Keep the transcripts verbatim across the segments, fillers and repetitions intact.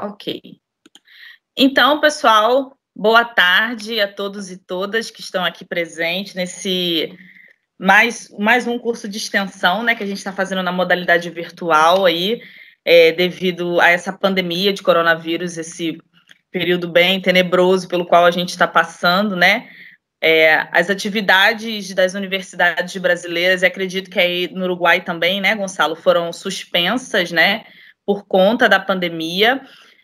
Ok. Então, pessoal, boa tarde a todos e todas que estão aqui presentes nesse mais, mais um curso de extensão, né, que a gente está fazendo na modalidade virtual aí, é, devido a essa pandemia de coronavírus, esse período bem tenebroso pelo qual a gente está passando, né? É, as atividades das universidades brasileiras, e acredito que aí no Uruguai também, né, Gonçalo, foram suspensas, né, por conta da pandemia.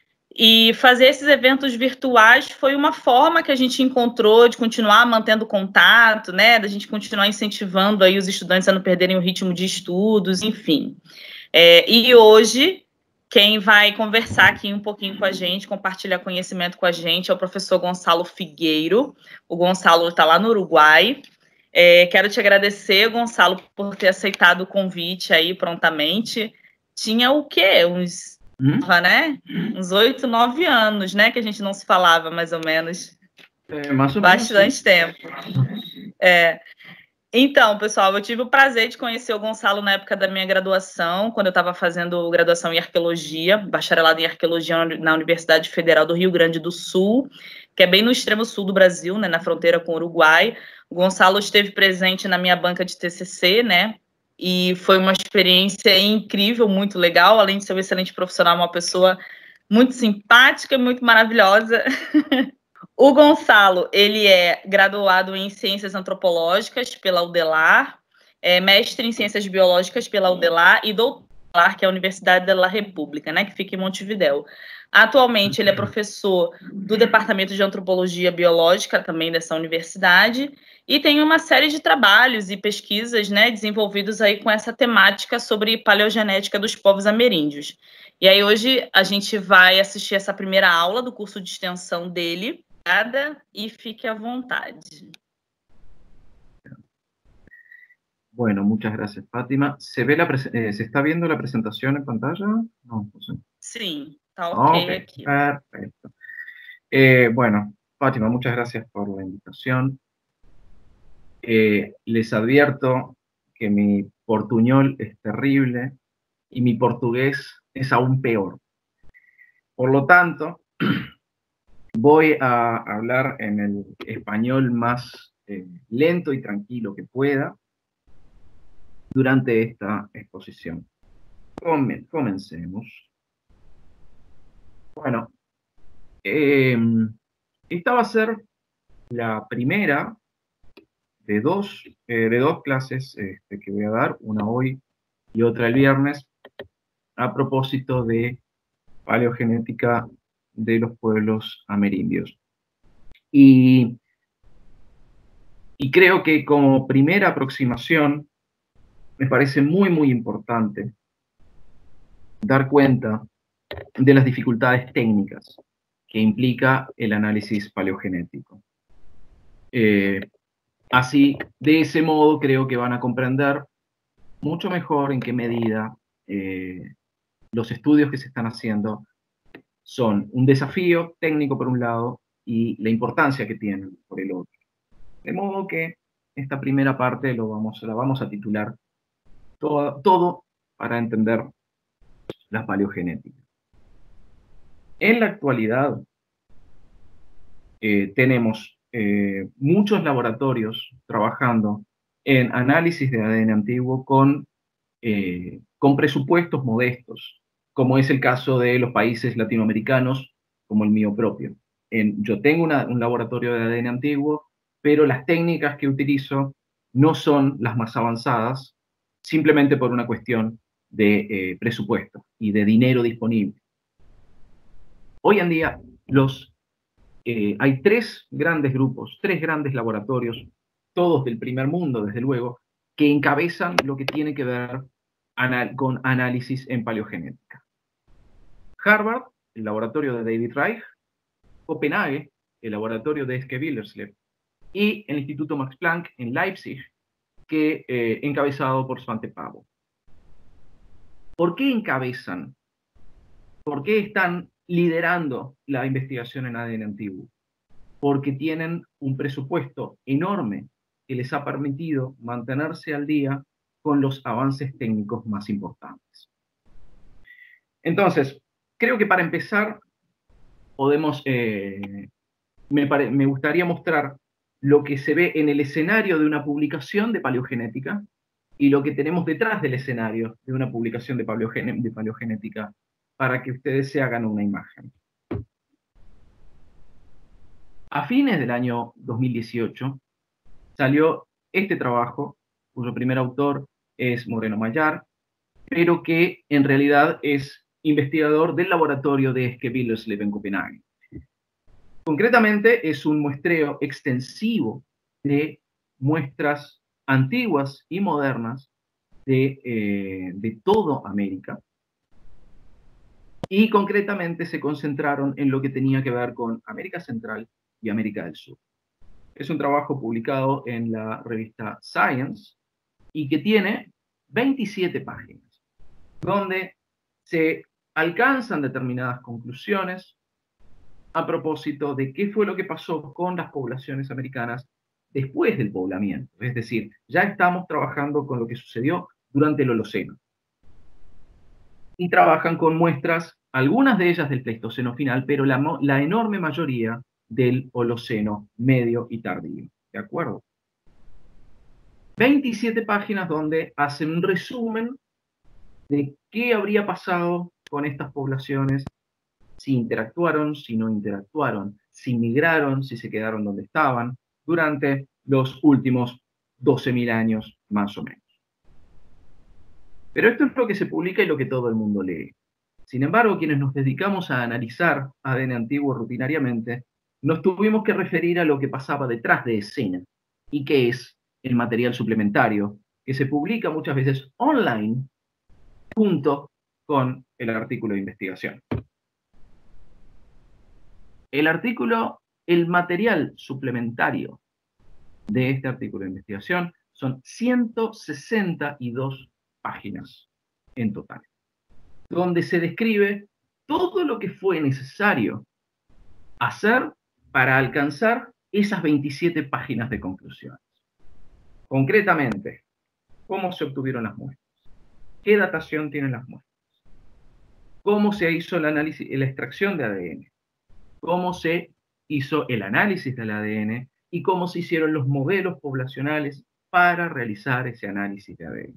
E fazer esses eventos virtuais foi uma forma que a gente encontrou de continuar mantendo contato, né, da gente continuar incentivando aí os estudantes a não perderem o ritmo de estudos, enfim. É, e hoje, quem vai conversar aqui um pouquinho com a gente, compartilhar conhecimento com a gente, é o professor Gonçalo Figueiro. O Gonçalo está lá no Uruguai. É, quero te agradecer, Gonçalo, por ter aceitado o convite aí prontamente. Tinha o quê? Uns, hum? né? Uns oito, nove anos, né? Que a gente não se falava, mais ou menos. É, mais ou Bastante menos, tempo. É. Então, pessoal, eu tive o prazer de conhecer o Gonçalo na época da minha graduação, quando eu estava fazendo graduação em arqueologia, bacharelado em arqueologia na Universidade Federal do Rio Grande do Sul, que é bem no extremo sul do Brasil, né, na fronteira com o Uruguai. O Gonçalo esteve presente na minha banca de T C C, né, e foi uma experiência incrível, muito legal, além de ser um excelente profissional, uma pessoa muito simpática e muito maravilhosa. O Gonçalo, ele é graduado em Ciências Antropológicas pela UDELAR, é mestre em Ciências Biológicas pela UDELAR e doutor, que é a Universidade da República, né, que fica em Montevidéu. Atualmente, ele é professor do Departamento de Antropologia Biológica, também dessa universidade, e tem uma série de trabalhos e pesquisas, né, desenvolvidos aí com essa temática sobre paleogenética dos povos ameríndios. E aí, hoje, a gente vai assistir essa primeira aula do curso de extensão dele, y fique a vontade. Bueno, muchas gracias, Fátima. ¿Se ve la eh, ¿se está viendo la presentación en pantalla? No, no sé. Sí, está ok, okay, aquí. Perfecto. Eh, bueno, Fátima, muchas gracias por la invitación. Eh, les advierto que mi portuñol es terrible y mi portugués es aún peor. Por lo tanto, voy a hablar en el español más eh, lento y tranquilo que pueda durante esta exposición. Come, comencemos. Bueno, eh, esta va a ser la primera de dos, eh, de dos clases este, que voy a dar, una hoy y otra el viernes, a propósito de paleogenética de los pueblos amerindios. Y, y creo que como primera aproximación me parece muy, muy importante dar cuenta de las dificultades técnicas que implica el análisis paleogenético. Eh, así, de ese modo, creo que van a comprender mucho mejor en qué medida eh, los estudios que se están haciendo son un desafío técnico por un lado y la importancia que tienen por el otro. De modo que esta primera parte lo vamos, la vamos a titular todo, todo para entender la paleogenética. En la actualidad eh, tenemos eh, muchos laboratorios trabajando en análisis de A D N antiguo con, eh, con presupuestos modestos, como es el caso de los países latinoamericanos, como el mío propio. En, yo tengo una, un laboratorio de A D N antiguo, pero las técnicas que utilizo no son las más avanzadas, simplemente por una cuestión de eh, presupuesto y de dinero disponible. Hoy en día los, eh, hay tres grandes grupos, tres grandes laboratorios, todos del primer mundo, desde luego, que encabezan lo que tiene que ver anal con análisis en paleogenética. Harvard, el laboratorio de David Reich; Copenhague, el laboratorio de Eske Willerslev; y el Instituto Max Planck en Leipzig, que eh, encabezado por Svante Pääbo. ¿Por qué encabezan? ¿Por qué están liderando la investigación en A D N antiguo? Porque tienen un presupuesto enorme que les ha permitido mantenerse al día con los avances técnicos más importantes. Entonces, creo que para empezar podemos, eh, me, pare, me gustaría mostrar lo que se ve en el escenario de una publicación de paleogenética y lo que tenemos detrás del escenario de una publicación de, paleogen de paleogenética, para que ustedes se hagan una imagen. A fines del año dos mil dieciocho salió este trabajo, cuyo primer autor es Moreno Mayar, pero que en realidad es investigador del laboratorio de Eske Willerslev en Copenhague. Concretamente es un muestreo extensivo de muestras antiguas y modernas de, eh, de toda América, y concretamente se concentraron en lo que tenía que ver con América Central y América del Sur. Es un trabajo publicado en la revista Science y que tiene veintisiete páginas, donde se alcanzan determinadas conclusiones a propósito de qué fue lo que pasó con las poblaciones americanas después del poblamiento. Es decir, ya estamos trabajando con lo que sucedió durante el Holoceno. Y trabajan con muestras, algunas de ellas del Pleistoceno final, pero la, la enorme mayoría del Holoceno medio y tardío. ¿De acuerdo? veintisiete páginas donde hacen un resumen de qué habría pasado con estas poblaciones, si interactuaron, si no interactuaron, si migraron, si se quedaron donde estaban, durante los últimos doce mil años, más o menos. Pero esto es lo que se publica y lo que todo el mundo lee. Sin embargo, quienes nos dedicamos a analizar A D N antiguo rutinariamente, nos tuvimos que referir a lo que pasaba detrás de escena, y que es el material suplementario, que se publica muchas veces online, junto con el artículo de investigación. El artículo, el material suplementario de este artículo de investigación son ciento sesenta y dos páginas en total, donde se describe todo lo que fue necesario hacer para alcanzar esas veintisiete páginas de conclusiones. Concretamente, cómo se obtuvieron las muestras, qué datación tienen las muestras, cómo se hizo el análisis, la extracción de A D N, cómo se hizo el análisis del A D N y cómo se hicieron los modelos poblacionales para realizar ese análisis de A D N.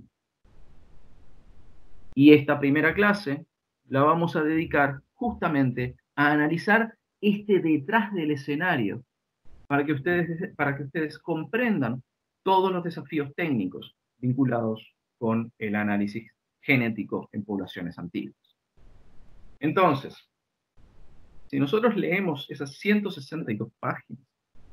Y esta primera clase la vamos a dedicar justamente a analizar este detrás del escenario, para que ustedes, para que ustedes comprendan todos los desafíos técnicos vinculados con el análisis genético en poblaciones antiguas. Entonces, si nosotros leemos esas ciento sesenta y dos páginas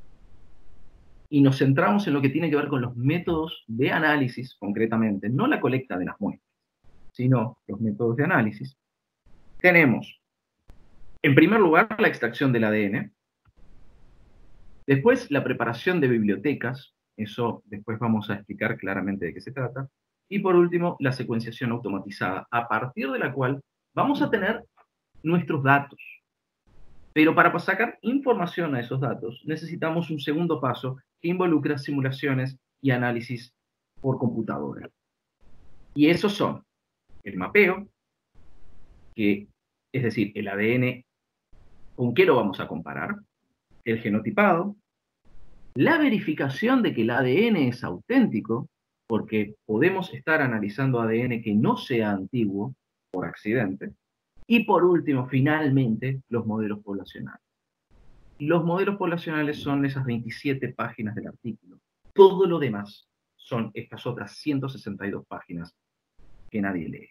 y nos centramos en lo que tiene que ver con los métodos de análisis, concretamente, no la colecta de las muestras, sino los métodos de análisis, tenemos, en primer lugar, la extracción del A D N, después la preparación de bibliotecas, eso después vamos a explicar claramente de qué se trata, y por último, la secuenciación automatizada, a partir de la cual vamos a tener nuestros datos. Pero para sacar información a esos datos, necesitamos un segundo paso que involucra simulaciones y análisis por computadora. Y esos son el mapeo, que, es decir, el A D N, ¿con qué lo vamos a comparar? El genotipado, la verificación de que el A D N es auténtico, porque podemos estar analizando A D N que no sea antiguo por accidente, y por último, finalmente, los modelos poblacionales. Los modelos poblacionales son esas veintisiete páginas del artículo. Todo lo demás son estas otras ciento sesenta y dos páginas que nadie lee.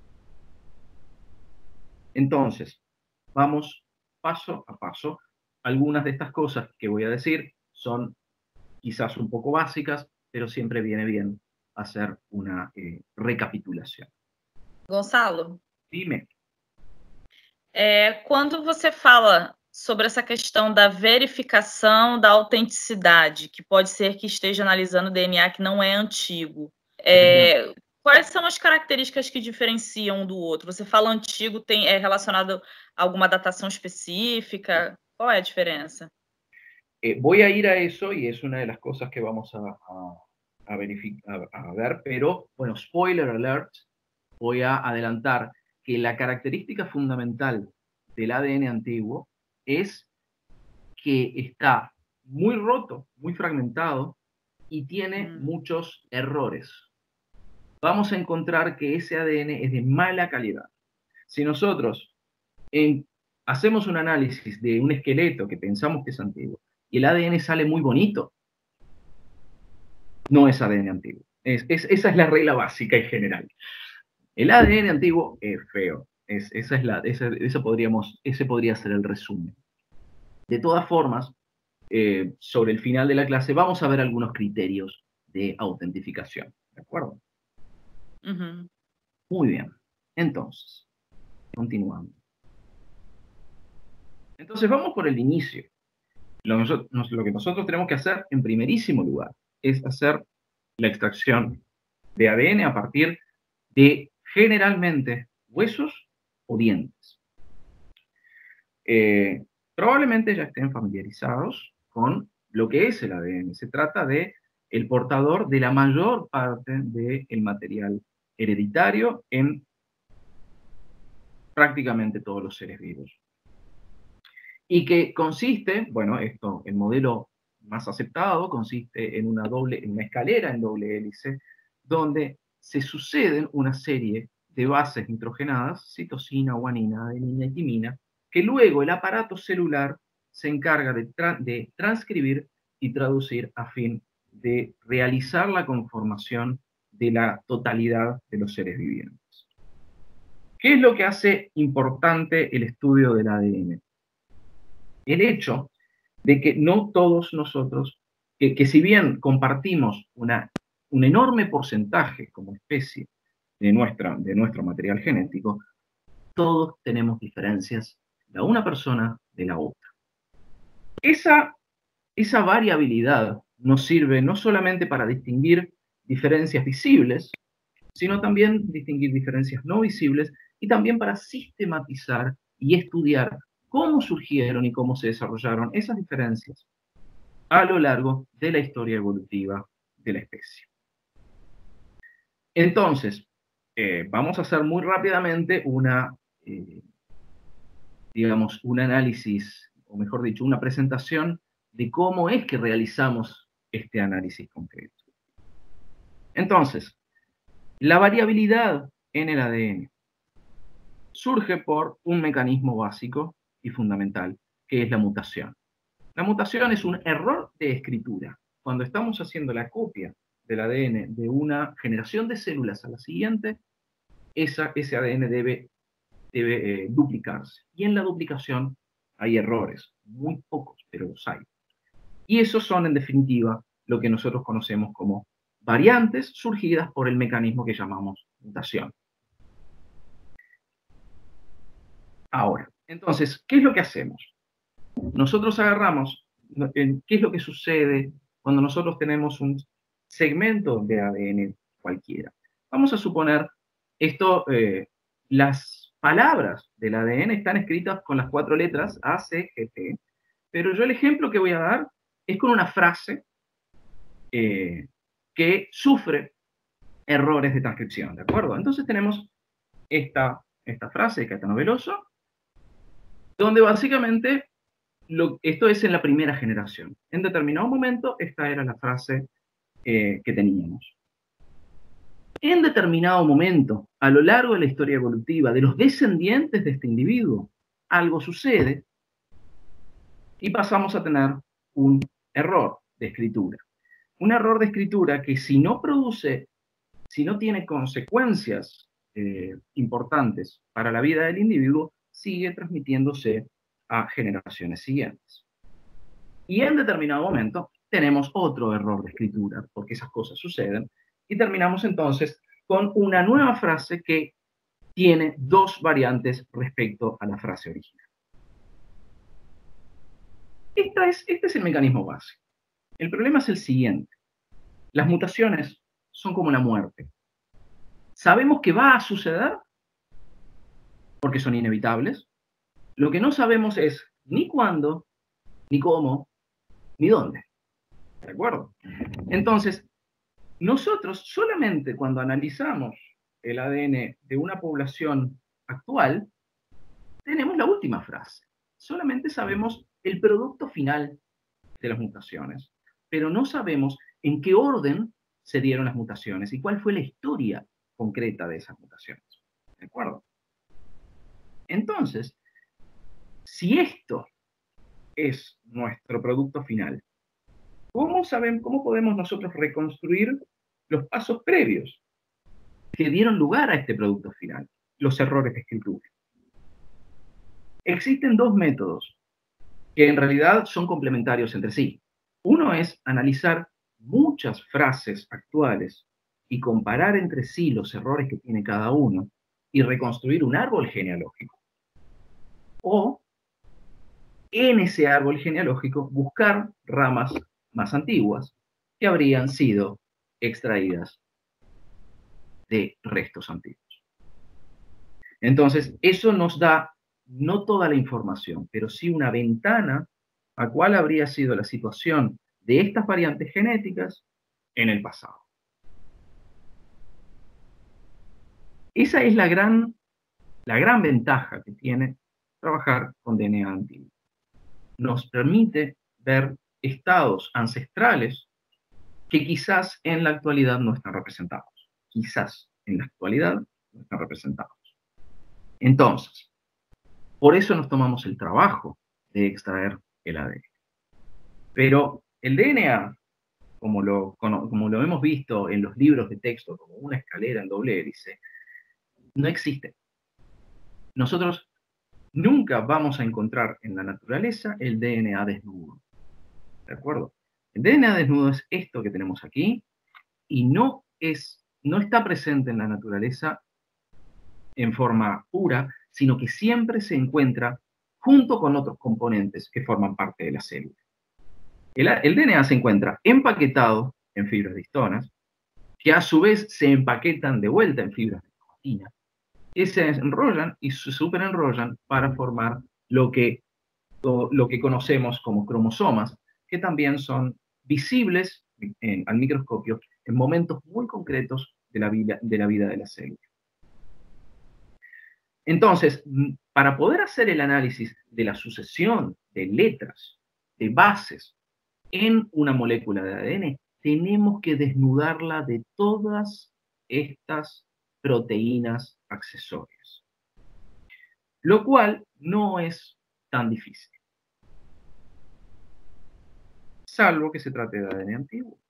Entonces, vamos paso a paso. Algunas de estas cosas que voy a decir son quizás un poco básicas, pero siempre viene bien hacer una eh, recapitulación. Gonçalo? Dime. É, quando você fala sobre essa questão da verificação da autenticidade, que pode ser que esteja analisando D N A que não é antigo, é, uhum. Quais são as características que diferenciam um do outro? Você fala antigo, tem, é relacionado a alguma datação específica? Qual é a diferença? Eh, voy a ir a eso y es una de las cosas que vamos a, a, a, verificar, a, a ver, pero, bueno, spoiler alert, voy a adelantar que la característica fundamental del A D N antiguo es que está muy roto, muy fragmentado y tiene Mm. muchos errores. Vamos a encontrar que ese A D N es de mala calidad. Si nosotros en, hacemos un análisis de un esqueleto que pensamos que es antiguo y el A D N sale muy bonito, no es A D N antiguo. Es, es, esa es la regla básica en general. El A D N antiguo es feo. Es, esa es la, esa, esa podríamos, ese podría ser el resumen. De todas formas, eh, sobre el final de la clase vamos a ver algunos criterios de autentificación. ¿De acuerdo? Uh-huh. Muy bien. Entonces, continuando. Entonces vamos por el inicio. Lo, lo que nosotros tenemos que hacer en primerísimo lugar es hacer la extracción de A D N a partir de generalmente huesos o dientes. Eh, probablemente ya estén familiarizados con lo que es el A D N. Se trata de el portador de la mayor parte del material hereditario en prácticamente todos los seres vivos. Y que consiste, bueno, esto, el modelo más aceptado consiste en una, doble, en una escalera en doble hélice, donde se suceden una serie de bases nitrogenadas, citosina, guanina, adenina y timina, que luego el aparato celular se encarga de, tra de transcribir y traducir a fin de realizar la conformación de la totalidad de los seres vivientes. ¿Qué es lo que hace importante el estudio del A D N? El hecho de que no todos nosotros, que, que si bien compartimos una, un enorme porcentaje como especie de, nuestra, de nuestro material genético, todos tenemos diferencias de una persona de la otra. Esa, esa variabilidad nos sirve no solamente para distinguir diferencias visibles, sino también distinguir diferencias no visibles y también para sistematizar y estudiar cómo surgieron y cómo se desarrollaron esas diferencias a lo largo de la historia evolutiva de la especie. Entonces, eh, vamos a hacer muy rápidamente una, eh, digamos, un análisis, o mejor dicho, una presentación de cómo es que realizamos este análisis concreto. Entonces, la variabilidad en el A D N surge por un mecanismo básico y fundamental, que es la mutación. La mutación es un error de escritura. Cuando estamos haciendo la copia del A D N de una generación de células a la siguiente, esa, ese A D N debe, debe eh, duplicarse. Y en la duplicación hay errores, muy pocos, pero los hay. Y esos son, en definitiva, lo que nosotros conocemos como variantes surgidas por el mecanismo que llamamos mutación. Ahora, entonces, ¿qué es lo que hacemos? Nosotros agarramos, ¿qué es lo que sucede cuando nosotros tenemos un segmento de A D N cualquiera? Vamos a suponer, esto, eh, las palabras del A D N están escritas con las cuatro letras A, C, G, T, pero yo el ejemplo que voy a dar es con una frase eh, que sufre errores de transcripción, ¿de acuerdo? Entonces tenemos esta, esta frase de Caetano Veloso, donde básicamente Lo, esto es en la primera generación. En determinado momento, esta era la frase eh, que teníamos. En determinado momento, a lo largo de la historia evolutiva de los descendientes de este individuo, algo sucede y pasamos a tener un error de escritura. Un error de escritura que si no produce, si no tiene consecuencias eh, importantes para la vida del individuo, sigue transmitiéndose a generaciones siguientes. Y en determinado momento tenemos otro error de escritura, porque esas cosas suceden, y terminamos entonces con una nueva frase que tiene dos variantes respecto a la frase original. Esta es, este es el mecanismo básico. El problema es el siguiente. Las mutaciones son como la muerte. Sabemos que va a suceder porque son inevitables. Lo que no sabemos es ni cuándo, ni cómo, ni dónde. ¿De acuerdo? Entonces, nosotros solamente cuando analizamos el A D N de una población actual, tenemos la última frase. solamente sabemos el producto final de las mutaciones, pero no sabemos en qué orden se dieron las mutaciones y cuál fue la historia concreta de esas mutaciones. ¿De acuerdo? Entonces, si esto es nuestro producto final, ¿cómo sabemos, cómo podemos nosotros reconstruir los pasos previos que dieron lugar a este producto final, los errores de escritura? Existen dos métodos que en realidad son complementarios entre sí. Uno es analizar muchas frases actuales y comparar entre sí los errores que tiene cada uno y reconstruir un árbol genealógico. O, en ese árbol genealógico, buscar ramas más antiguas que habrían sido extraídas de restos antiguos. Entonces, eso nos da no toda la información, pero sí una ventana a cuál habría sido la situación de estas variantes genéticas en el pasado. Esa es la gran, la gran ventaja que tiene trabajar con D N A antiguo. Nos permite ver estados ancestrales que quizás en la actualidad no están representados. Quizás en la actualidad no están representados. Entonces, por eso nos tomamos el trabajo de extraer el A D N. Pero el D N A, como lo, como lo hemos visto en los libros de texto, como una escalera en doble hélice, no existe. Nosotros nunca vamos a encontrar en la naturaleza el D N A desnudo. ¿De acuerdo? El D N A desnudo es esto que tenemos aquí y no, es, no está presente en la naturaleza en forma pura, sino que siempre se encuentra junto con otros componentes que forman parte de la célula. El, el D N A se encuentra empaquetado en fibras de histonas, que a su vez se empaquetan de vuelta en fibras de cromatina, que se enrollan y se superenrollan para formar lo que, lo que conocemos como cromosomas, que también son visibles en, al microscopio en momentos muy concretos de la vida de la, vida de la célula. Entonces, para poder hacer el análisis de la sucesión de letras, de bases, en una molécula de A D N, tenemos que desnudarla de todas estas proteínas accesorias, lo cual no es tan difícil, salvo que se trate de A D N antiguo.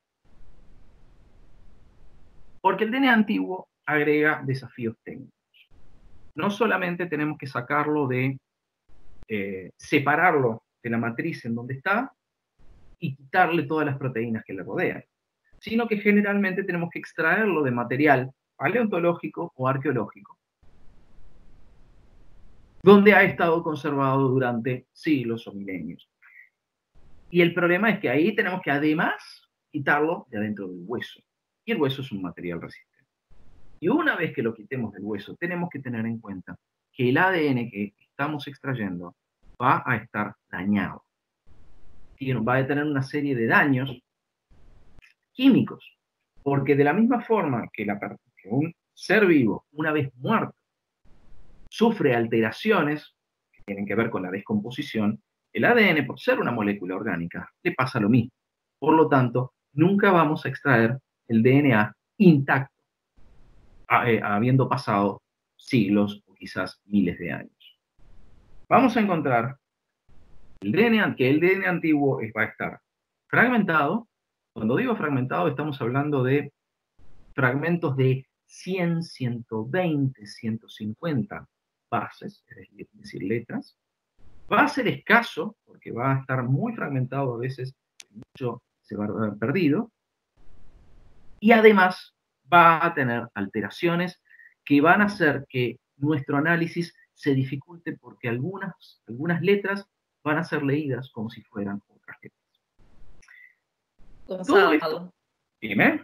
Porque el D N A antiguo agrega desafíos técnicos. No solamente tenemos que sacarlo de, eh, separarlo de la matriz en donde está, y quitarle todas las proteínas que le rodean, sino que generalmente tenemos que extraerlo de material paleontológico o arqueológico, donde ha estado conservado durante siglos o milenios. Y el problema es que ahí tenemos que además quitarlo de adentro del hueso, y el hueso es un material resistente. Y una vez que lo quitemos del hueso, tenemos que tener en cuenta que el A D N que estamos extrayendo va a estar dañado. Y va a tener una serie de daños químicos, porque de la misma forma que, la, que un ser vivo, una vez muerto, sufre alteraciones que tienen que ver con la descomposición, el A D N, por ser una molécula orgánica, le pasa lo mismo. Por lo tanto, nunca vamos a extraer el D N A intacto, habiendo pasado siglos o quizás miles de años. Vamos a encontrar el D N A, que el D N A antiguo va a estar fragmentado. Cuando digo fragmentado, estamos hablando de fragmentos de cien, ciento veinte, ciento cincuenta bases, es decir, letras. Va a ser escaso, porque va a estar muy fragmentado, a veces mucho se va a haber perdido. Y además va a tener alteraciones que van a hacer que nuestro análisis se dificulte, porque algunas, algunas letras van a ser leídas como si fueran otras letras. Gonçalo, esto... Dime.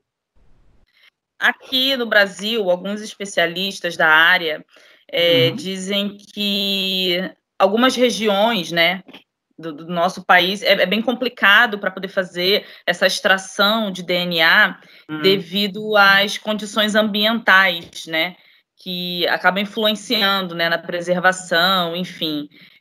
Aqui no Brasil, alguns especialistas da área é, uhum. dizem que algumas regiões, né, do, do nosso país é, é bem complicado para poder fazer essa extração de D N A uhum. devido às condições ambientais, né, que acabam influenciando, né, na preservação, enfim.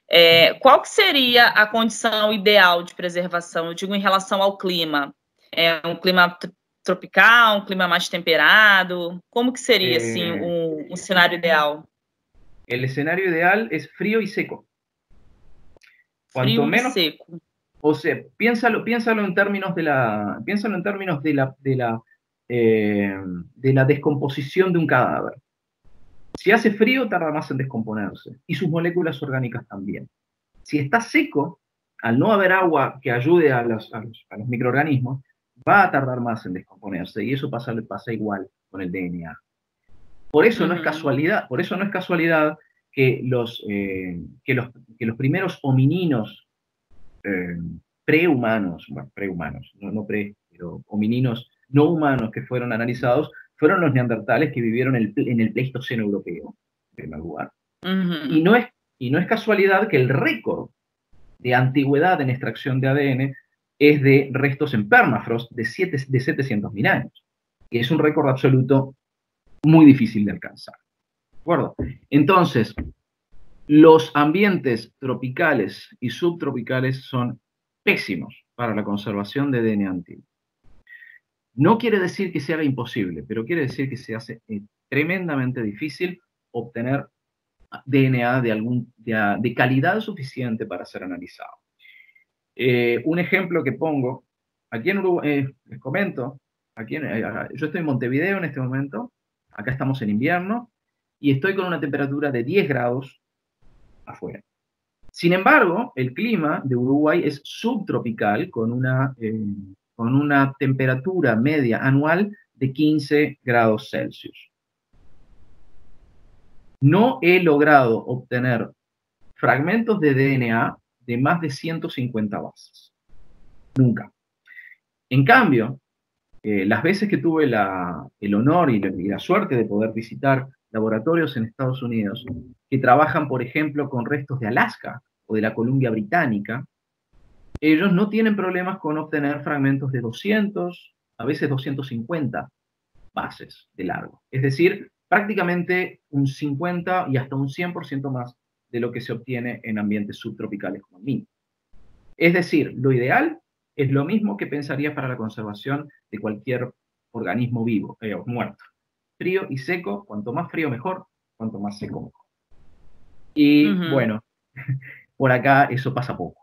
É, qual que seria a condição ideal de preservação? Eu digo em relação ao clima. É um clima tropical, um clima mais temperado? Como que seria, assim, Eh, um, um cenário ideal? el escenario ideal es frío y seco. Cuanto Frio e menos, seco. o sea, piénsalo, piénsalo en términos de la, piénsalo en términos de la, de la, eh, de la descomposición de un cadáver. Si hace frío, tarda más en descomponerse, y sus moléculas orgánicas también. Si está seco, al no haber agua que ayude a los, a los, a los microorganismos, va a tardar más en descomponerse, y eso pasa, pasa igual con el D N A. Por eso no es casualidad, por eso no es casualidad que los, eh, que los, que los primeros homininos eh, prehumanos, bueno, prehumanos, no, no pre, pero homininos no humanos que fueron analizados, fueron los neandertales que vivieron el, en el Pleistoceno europeo, en primer lugar. Uhum. Y, no es, y no es casualidad que el récord de antigüedad en extracción de A D N es de restos en permafrost de, siete, de setecientos mil años. Y es un récord absoluto muy difícil de alcanzar. ¿De acuerdo? Entonces, los ambientes tropicales y subtropicales son pésimos para la conservación de D N A antiguo. No quiere decir que se haga imposible, pero quiere decir que se hace eh, tremendamente difícil obtener D N A de, algún, de, de calidad suficiente para ser analizado. Eh, un ejemplo que pongo, aquí en Uruguay, eh, les comento, aquí en, eh, yo estoy en Montevideo en este momento, acá estamos en invierno, y estoy con una temperatura de diez grados afuera. Sin embargo, el clima de Uruguay es subtropical, con una, eh, con una temperatura media anual de quince grados Celsius. No he logrado obtener fragmentos de D N A de más de ciento cincuenta bases. Nunca. En cambio, eh, las veces que tuve la, el honor y la, y la suerte de poder visitar laboratorios en Estados Unidos que trabajan, por ejemplo, con restos de Alaska o de la Columbia Británica, ellos no tienen problemas con obtener fragmentos de doscientos, a veces doscientos cincuenta bases de largo. Es decir, prácticamente un cincuenta y hasta un cien por ciento más de lo que se obtiene en ambientes subtropicales como el mío. Es decir, lo ideal es lo mismo que pensaría para la conservación de cualquier organismo vivo, eh, muerto. Frío y seco, cuanto más frío mejor, cuanto más seco mejor. Y uhum. Bueno, por acá eso pasa pouco.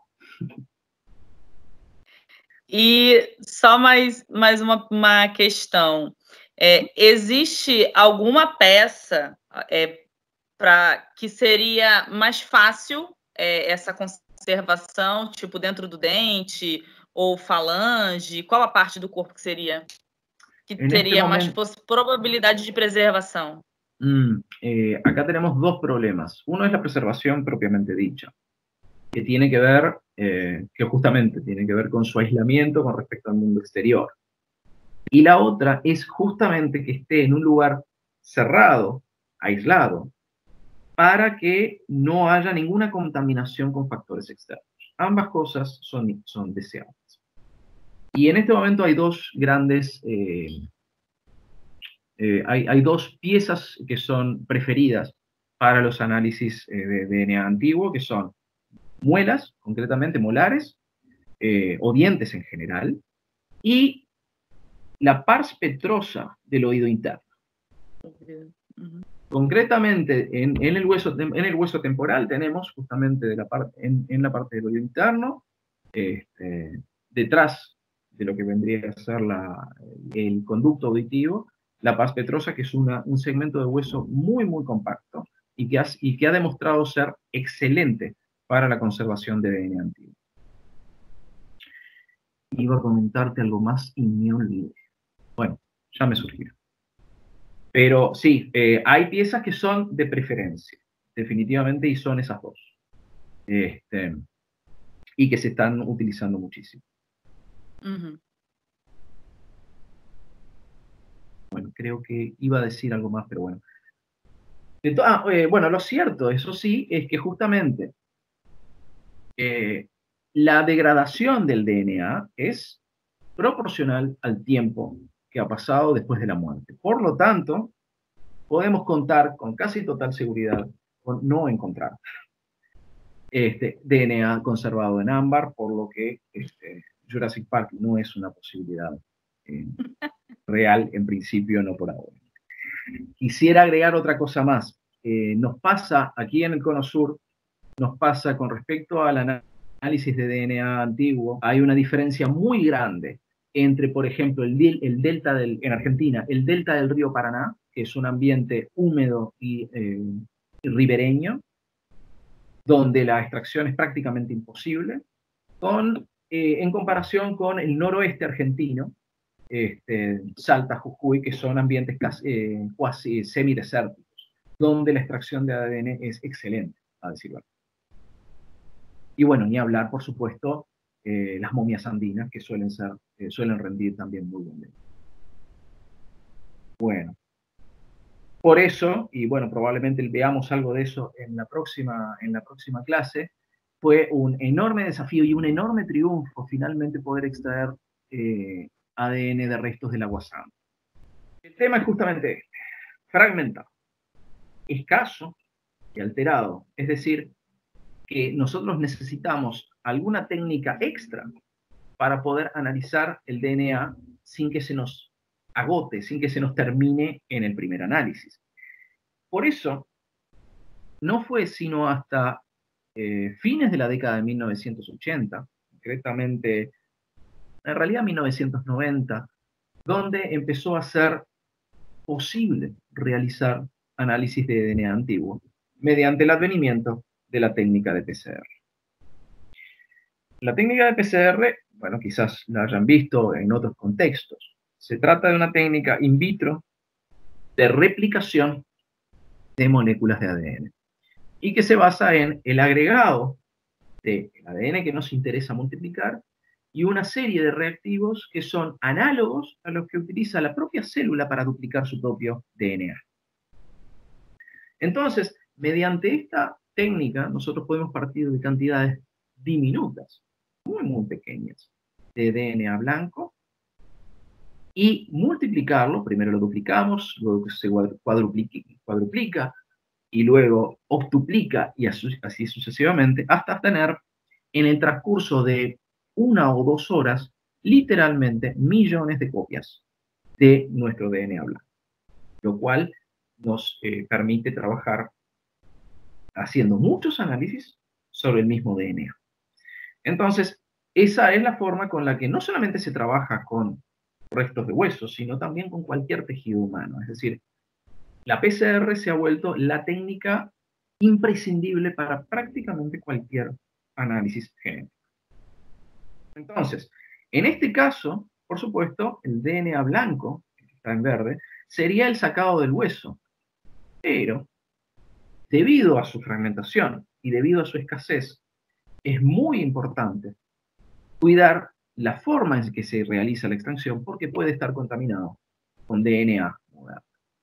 E só mais, mais uma, uma questão. É, existe alguma peça é, pra, que seria mais fácil é, essa conservação, tipo dentro do dente ou falange? Qual a parte do corpo que seria que en teria este momento, mais probabilidade de preservação? Mm, eh, acá tenemos dos problemas. Uno es la preservación propiamente dicha, que tiene que ver, eh, que justamente tiene que ver con su aislamiento con respecto al mundo exterior. Y la otra es justamente que esté en un lugar cerrado, aislado, para que no haya ninguna contaminación con factores externos. Ambas cosas son, son deseables. Y en este momento hay dos grandes, eh, eh, hay, hay dos piezas que son preferidas para los análisis eh, de D N A antiguo, que son muelas, concretamente molares, eh, o dientes en general, y la pars petrosa del oído interno. Uh-huh. Concretamente, en, en, el hueso, en el hueso temporal tenemos justamente de la parte, en, en la parte del oído interno, este, detrás de lo que vendría a ser la, el conducto auditivo, la pars petrosa, que es una, un segmento de hueso muy, muy compacto y que, ha, y que ha demostrado ser excelente para la conservación de D N A antiguo. Iba a comentarte algo más y me olvidé. Bueno, ya me surgió. Pero sí, eh, hay piezas que son de preferencia, definitivamente, y son esas dos. Este, y que se están utilizando muchísimo. Uh-huh. Bueno, creo que iba a decir algo más, pero bueno. Ah, eh, bueno, lo cierto, eso sí, es que justamente eh, la degradación del D N A es proporcional al tiempo que ha pasado después de la muerte. Por lo tanto, podemos contar con casi total seguridad con no encontrar. este, D N A conservado en ámbar, por lo que este, Jurassic Park no es una posibilidad eh, real, en principio, no por ahora. Quisiera agregar otra cosa más. Eh, nos pasa aquí en el Cono Sur, nos pasa con respecto al análisis de D N A antiguo, hay una diferencia muy grande entre, por ejemplo, el, el delta del, en Argentina, el delta del río Paraná, que es un ambiente húmedo y eh, ribereño, donde la extracción es prácticamente imposible, con, eh, en comparación con el noroeste argentino, este, Salta, Jujuy, que son ambientes casi, eh, cuasi semidesérticos, donde la extracción de A D N es excelente, a decirlo. Y bueno, ni hablar, por supuesto, eh, las momias andinas, que suelen, ser, eh, suelen rendir también muy bien. Bueno, por eso, y bueno, probablemente veamos algo de eso en la próxima, en la próxima clase, fue un enorme desafío y un enorme triunfo finalmente poder extraer eh, A D N de restos del agua santa. El tema es justamente este, fragmentado, escaso y alterado, es decir, que nosotros necesitamos alguna técnica extra para poder analizar el D N A sin que se nos agote, sin que se nos termine en el primer análisis. Por eso, no fue sino hasta eh, fines de la década de mil novecientos ochenta, concretamente, en realidad mil novecientos noventa, donde empezó a ser posible realizar análisis de D N A antiguo mediante el advenimiento de la técnica de P C R. La técnica de P C R, bueno, quizás la hayan visto en otros contextos. Se trata de una técnica in vitro de replicación de moléculas de A D N y que se basa en el agregado del A D N que nos interesa multiplicar y una serie de reactivos que son análogos a los que utiliza la propia célula para duplicar su propio D N A. Entonces, mediante esta técnica, nosotros podemos partir de cantidades diminutas, muy, muy pequeñas, de D N A blanco y multiplicarlo. Primero lo duplicamos, luego se cuadruplica, cuadruplica y luego octuplica y así sucesivamente, hasta tener en el transcurso de una o dos horas, literalmente millones de copias de nuestro D N A blanco, lo cual nos eh, permite trabajar haciendo muchos análisis sobre el mismo D N A. Entonces, esa es la forma con la que no solamente se trabaja con restos de huesos, sino también con cualquier tejido humano. Es decir, la P C R se ha vuelto la técnica imprescindible para prácticamente cualquier análisis genético. Entonces, en este caso, por supuesto, el D N A blanco, que está en verde, sería el sacado del hueso. Pero, debido a su fragmentación y debido a su escasez, es muy importante cuidar la forma en que se realiza la extracción porque puede estar contaminado con D N A moderno.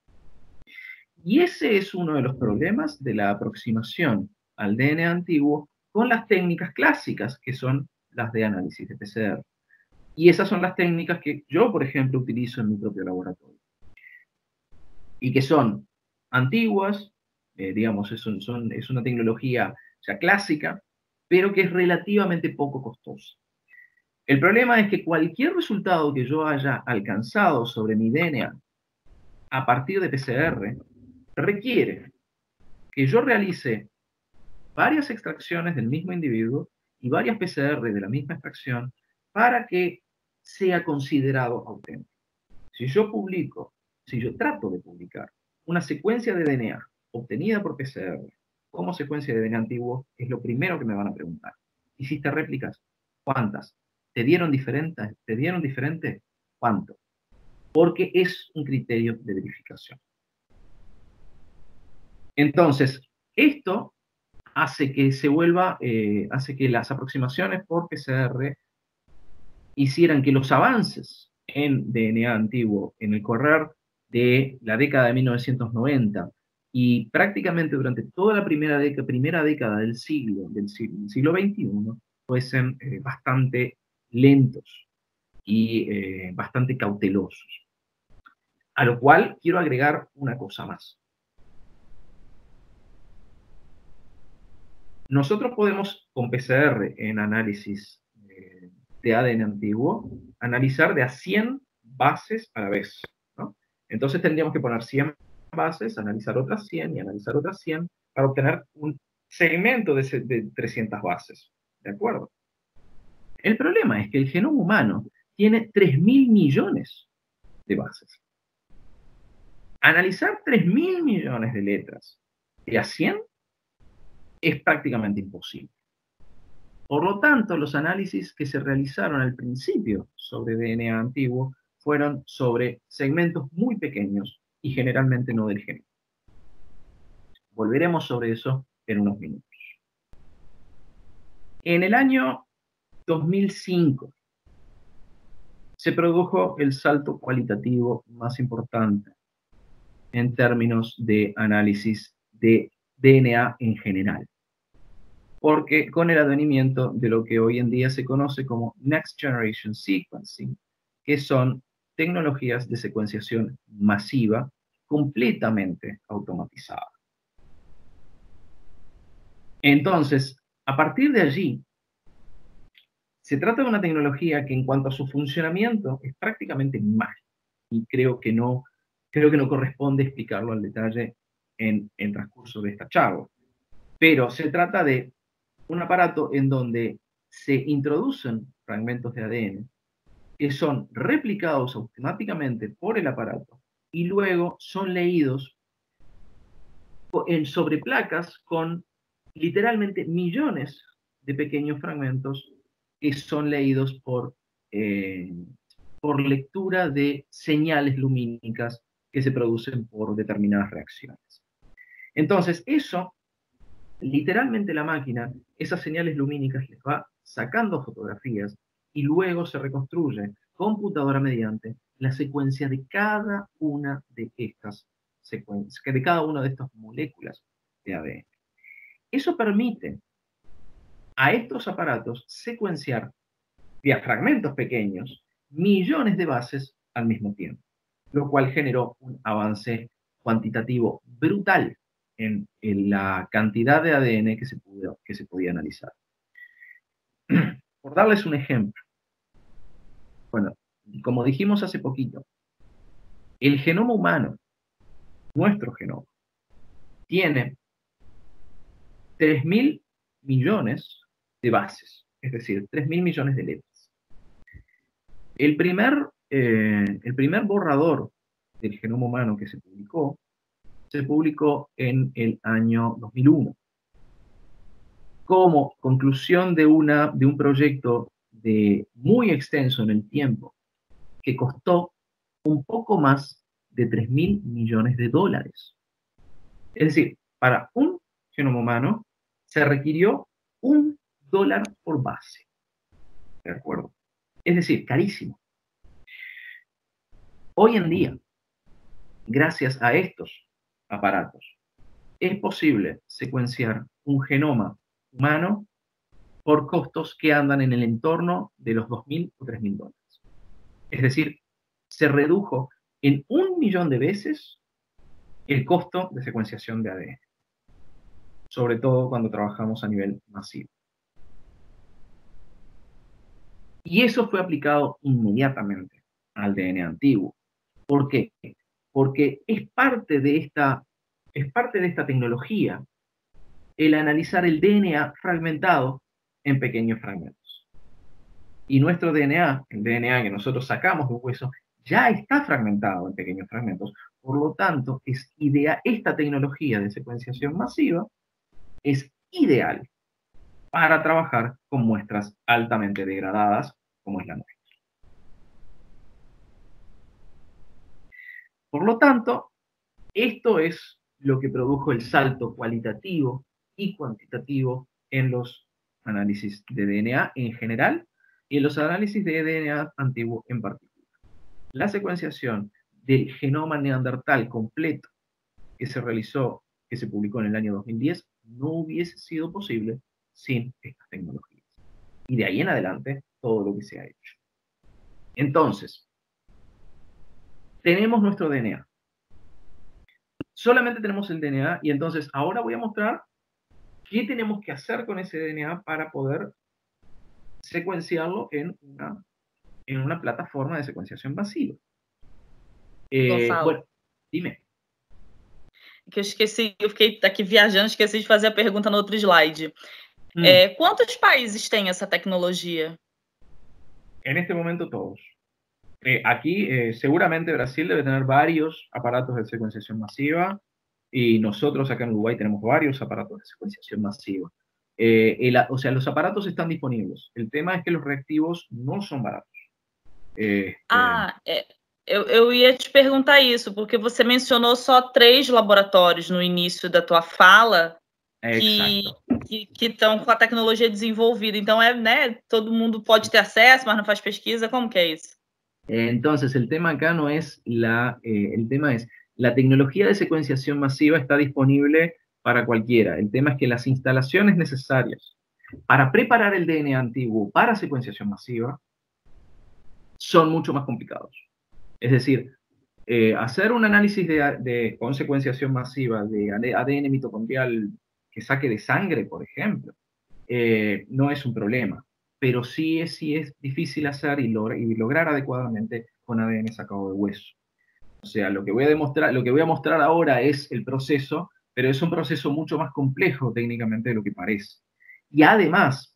Y ese es uno de los problemas de la aproximación al D N A antiguo con las técnicas clásicas, que son las de análisis de P C R. Y esas son las técnicas que yo, por ejemplo, utilizo en mi propio laboratorio. Y que son antiguas, eh, digamos, es, un, son, es una tecnología ya clásica, pero que es relativamente poco costosa. El problema es que cualquier resultado que yo haya alcanzado sobre mi D N A a partir de P C R requiere que yo realice varias extracciones del mismo individuo y varias P C R de la misma extracción para que sea considerado auténtico. Si yo publico, si yo trato de publicar una secuencia de D N A obtenida por P C R como secuencia de D N A antiguo, es lo primero que me van a preguntar. ¿Hiciste réplicas? ¿Cuántas? ¿Te dieron diferentes? ¿Te dieron diferentes? ¿Cuánto? Porque es un criterio de verificación. Entonces, esto hace que se vuelva, eh, hace que las aproximaciones por P C R hicieran que los avances en D N A antiguo en el correr de la década de mil novecientos noventa y prácticamente durante toda la primera, década, primera década del siglo, del siglo, del siglo veintiuno, fuesen eh, bastante lentos y eh, bastante cautelosos. A lo cual quiero agregar una cosa más. nosotros podemos con P C R en análisis eh, de A D N antiguo, analizar de a cien bases a la vez, ¿no? Entonces tendríamos que poner cien bases, analizar otras cien y analizar otras cien para obtener un segmento de, de trescientas bases, ¿de acuerdo? El problema es que el genoma humano tiene tres mil millones de bases. Analizar tres mil millones de letras de a cien es prácticamente imposible. Por lo tanto, los análisis que se realizaron al principio sobre D N A antiguo fueron sobre segmentos muy pequeños y generalmente no del genoma. Volveremos sobre eso en unos minutos. En el año dos mil cinco se produjo el salto cualitativo más importante en términos de análisis de D N A en general, porque con el advenimiento de lo que hoy en día se conoce como Next Generation Sequencing, que son tecnologías de secuenciación masiva completamente automatizadas. Entonces, a partir de allí, se trata de una tecnología que en cuanto a su funcionamiento es prácticamente mágica, y creo que no, creo que no corresponde explicarlo al detalle en el transcurso de esta charla. Pero se trata de un aparato en donde se introducen fragmentos de A D N que son replicados automáticamente por el aparato y luego son leídos en sobre placas con literalmente millones de pequeños fragmentos que son leídos por, eh, por lectura de señales lumínicas que se producen por determinadas reacciones. Entonces, eso, literalmente la máquina, esas señales lumínicas les va sacando fotografías y luego se reconstruye computadora mediante la secuencia de cada una de estas secuencias, de cada una de estas moléculas de A D N. Eso permite a estos aparatos secuenciar vía fragmentos pequeños millones de bases al mismo tiempo, lo cual generó un avance cuantitativo brutal en, en la cantidad de A D N que se, pudo, que se podía analizar. Por darles un ejemplo, bueno, como dijimos hace poquito, el genoma humano, nuestro genoma, tiene tres mil millones de bases, es decir, tres mil millones de letras. El primer, eh, el primer borrador del genoma humano que se publicó, se publicó en el año dos mil uno. Como conclusión de, una, de un proyecto de muy extenso en el tiempo, que costó un poco más de tres mil millones de dólares. Es decir, para un genoma humano se requirió un dólar por base. ¿De acuerdo? Es decir, carísimo. Hoy en día, gracias a estos aparatos, es posible secuenciar un genoma humano por costos que andan en el entorno de los dos mil o tres mil dólares. Es decir, se redujo en un millón de veces el costo de secuenciación de A D N, sobre todo cuando trabajamos a nivel masivo. Y eso fue aplicado inmediatamente al D N A antiguo. ¿Por qué? Porque es parte de esta, es parte de esta tecnología el analizar el D N A fragmentado en pequeños fragmentos. Y nuestro D N A, el D N A que nosotros sacamos de un hueso, ya está fragmentado en pequeños fragmentos. Por lo tanto, es idea, esta tecnología de secuenciación masiva es ideal para trabajar con muestras altamente degradadas, como es la nuestra. Por lo tanto, esto es lo que produjo el salto cualitativo y cuantitativo en los análisis de D N A en general y en los análisis de D N A antiguo en particular. La secuenciación del genoma neandertal completo que se realizó, que se publicó en el año dos mil diez, no hubiese sido posible sin estas tecnologías. Y de ahí en adelante, todo lo que se ha hecho. Entonces, tenemos nuestro D N A. Solamente tenemos el D N A y entonces ahora voy a mostrar ¿qué tenemos que hacer con ese D N A para poder secuenciarlo en una, en una plataforma de secuenciação masiva? Eh, Gonçalo, bueno, dime. que eu esqueci, eu fiquei aqui viajando, esqueci de fazer a pergunta no outro slide. Mm. É, quantos países têm essa tecnologia? En este momento todos. Eh, aquí eh, seguramente Brasil debe tener varios aparatos de secuenciación masiva y nosotros acá en Uruguay tenemos varios aparatos de secuenciación masiva. Eh, el, o sea, los aparatos están disponibles. El tema es que los reactivos no son baratos. Eh, Ah, é, eu, eu ia te perguntar isso, porque você mencionou só três laboratórios no início da tua fala que que estão com a tecnologia desenvolvida. Então, é, né, todo mundo pode ter acesso, mas não faz pesquisa. Como que é isso? Entonces, el tema acá no es la, eh, el tema es, la tecnología de secuenciación masiva está disponible para cualquiera. El tema es que las instalaciones necesarias para preparar el D N A antiguo para secuenciación masiva son mucho más complicados. Es decir, eh, hacer un análisis de, de, con secuenciación masiva de A D N mitocondrial que saque de sangre, por ejemplo, eh, no es un problema. Pero sí es, sí es difícil hacer y, log y lograr adecuadamente con A D N sacado de hueso. O sea, lo que, voy a demostrar, lo que voy a mostrar ahora es el proceso, pero es un proceso mucho más complejo técnicamente de lo que parece. Y además,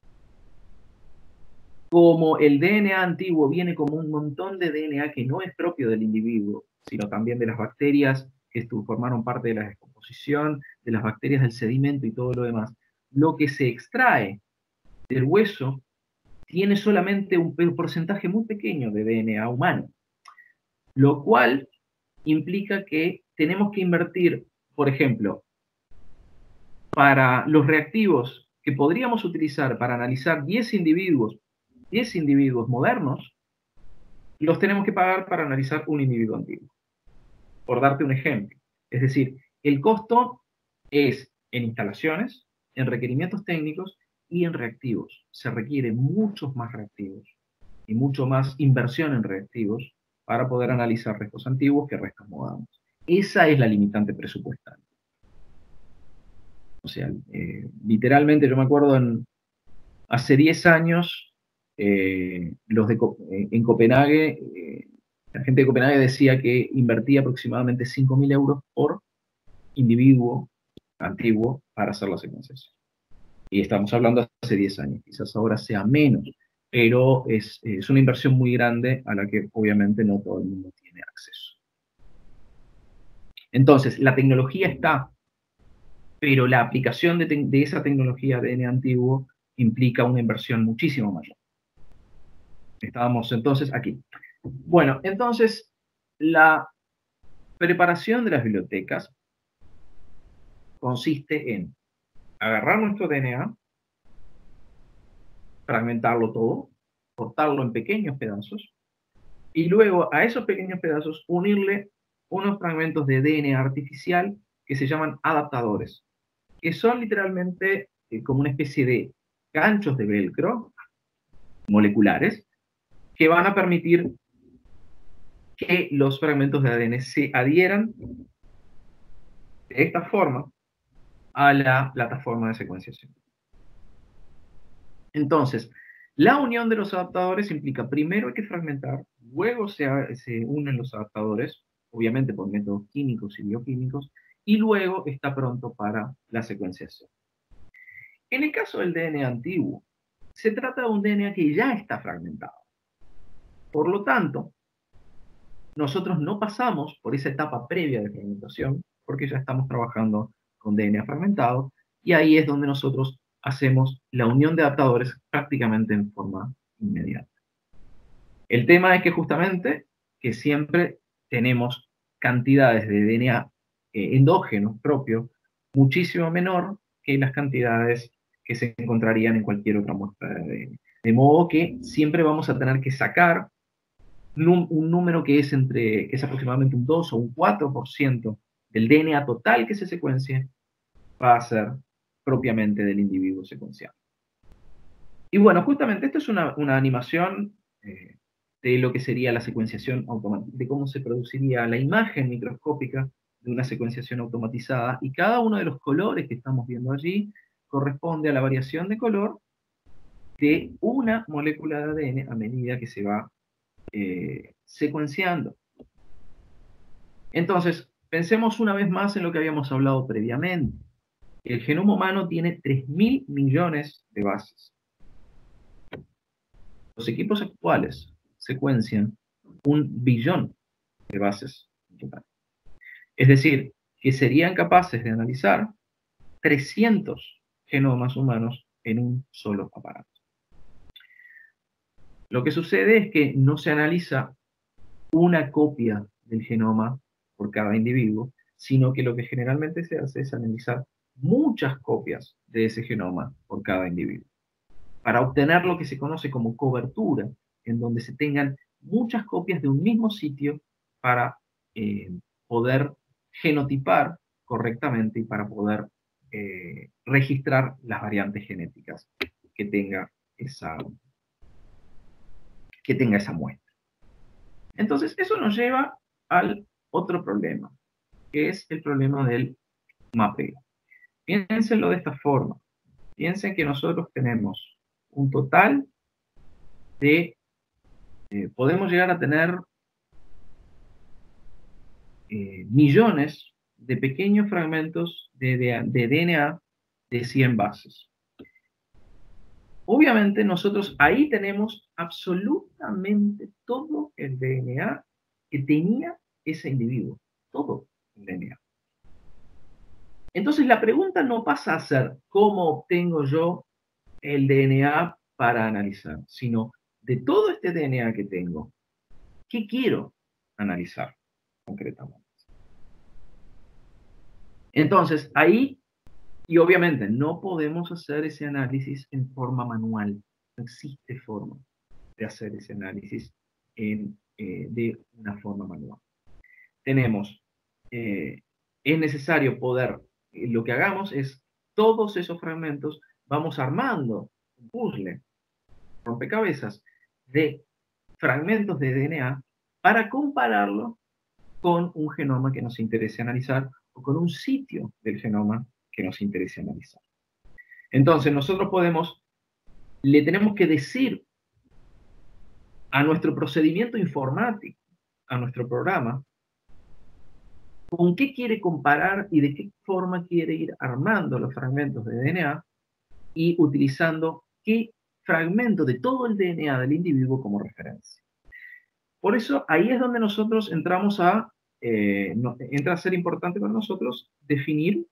como el D N A antiguo viene como un montón de D N A que no es propio del individuo, sino también de las bacterias que formaron parte de la descomposición, de las bacterias del sedimento y todo lo demás, lo que se extrae del hueso tiene solamente un porcentaje muy pequeño de D N A humano, lo cual implica que tenemos que invertir, por ejemplo, para los reactivos que podríamos utilizar para analizar diez individuos, diez individuos modernos, los tenemos que pagar para analizar un individuo antiguo. Por darte un ejemplo. Es decir, el costo es en instalaciones, en requerimientos técnicos y en reactivos. Se requieren muchos más reactivos y mucho más inversión en reactivos para poder analizar restos antiguos que restos modernos. Esa es la limitante presupuestal. O sea, eh, literalmente yo me acuerdo en, hace diez años, eh, los de, eh, en Copenhague, eh, la gente de Copenhague decía que invertía aproximadamente cinco mil euros por individuo antiguo para hacer la secuenciación. Y estamos hablando hace diez años, quizás ahora sea menos, pero es, es una inversión muy grande a la que obviamente no todo el mundo tiene acceso. Entonces, la tecnología está, pero la aplicación de, de esa tecnología de D N A antiguo implica una inversión muchísimo mayor. Estábamos entonces aquí. Bueno, entonces, la preparación de las bibliotecas consiste en agarrar nuestro D N A, fragmentarlo todo, cortarlo en pequeños pedazos, y luego a esos pequeños pedazos unirle unos fragmentos de D N A artificial que se llaman adaptadores, que son literalmente eh, como una especie de ganchos de velcro moleculares que van a permitir que los fragmentos de A D N se adhieran de esta forma a la plataforma de secuenciación. Entonces, la unión de los adaptadores implica primero hay que fragmentar, luego se, se unen los adaptadores, obviamente por métodos químicos y bioquímicos, y luego está pronto para la secuenciación. En el caso del D N A antiguo, se trata de un D N A que ya está fragmentado. Por lo tanto, nosotros no pasamos por esa etapa previa de fragmentación, porque ya estamos trabajando con D N A fragmentado, y ahí es donde nosotros hacemos la unión de adaptadores prácticamente en forma inmediata. El tema es que justamente que siempre tenemos cantidades de D N A eh, endógenos propios muchísimo menor que las cantidades que se encontrarían en cualquier otra muestra de A D N. De modo que siempre vamos a tener que sacar un, un número que es, entre, que es aproximadamente un dos o un cuatro por ciento del D N A total que se secuencie, va a ser propiamente del individuo secuenciado. Y bueno, justamente esto es una, una animación eh, de lo que sería la secuenciación automática, de cómo se produciría la imagen microscópica de una secuenciación automatizada, y cada uno de los colores que estamos viendo allí corresponde a la variación de color de una molécula de A D N a medida que se va eh, secuenciando. Entonces, pensemos una vez más en lo que habíamos hablado previamente. El genoma humano tiene tres mil millones de bases. Los equipos actuales secuencian un billón de bases en total. Es decir, que serían capaces de analizar trescientos genomas humanos en un solo aparato. Lo que sucede es que no se analiza una copia del genoma por cada individuo, sino que lo que generalmente se hace es analizar muchas copias de ese genoma por cada individuo, para obtener lo que se conoce como cobertura, en donde se tengan muchas copias de un mismo sitio para eh, poder genotipar correctamente y para poder eh, registrar las variantes genéticas que tenga esa, que tenga esa muestra. Entonces, eso nos lleva al otro problema, que es el problema del mapeo. Piénsenlo de esta forma. Piensen que nosotros tenemos un total de, eh, podemos llegar a tener eh, millones de pequeños fragmentos de, de, de D N A de cien bases. Obviamente nosotros ahí tenemos absolutamente todo el D N A que tenía ese individuo, todo el D N A. Entonces la pregunta no pasa a ser cómo obtengo yo el D N A para analizar, sino de todo este D N A que tengo, ¿qué quiero analizar concretamente? Entonces ahí, y obviamente no podemos hacer ese análisis en forma manual, no existe forma de hacer ese análisis en, eh, de una forma manual. Tenemos, eh, es necesario poder, eh, lo que hagamos es, todos esos fragmentos vamos armando un puzzle, rompecabezas, de fragmentos de D N A para compararlo con un genoma que nos interese analizar o con un sitio del genoma que nos interese analizar. Entonces nosotros podemos, le tenemos que decir a nuestro procedimiento informático, a nuestro programa, con qué quiere comparar y de qué forma quiere ir armando los fragmentos de D N A y utilizando qué fragmento de todo el D N A del individuo como referencia. Por eso ahí es donde nosotros entramos a, eh, no, entra a ser importante para nosotros definir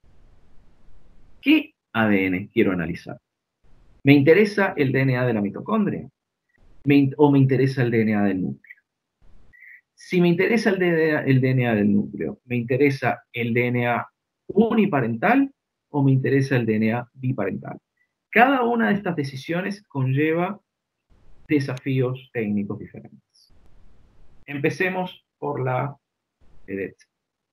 qué A D N quiero analizar. ¿Me interesa el D N A de la mitocondria? ¿Me, ¿O me interesa el D N A del núcleo? Si me interesa el D N A, el D N A del núcleo, ¿me interesa el D N A uniparental o me interesa el D N A biparental? Cada una de estas decisiones conlleva desafíos técnicos diferentes. Empecemos por la derecha.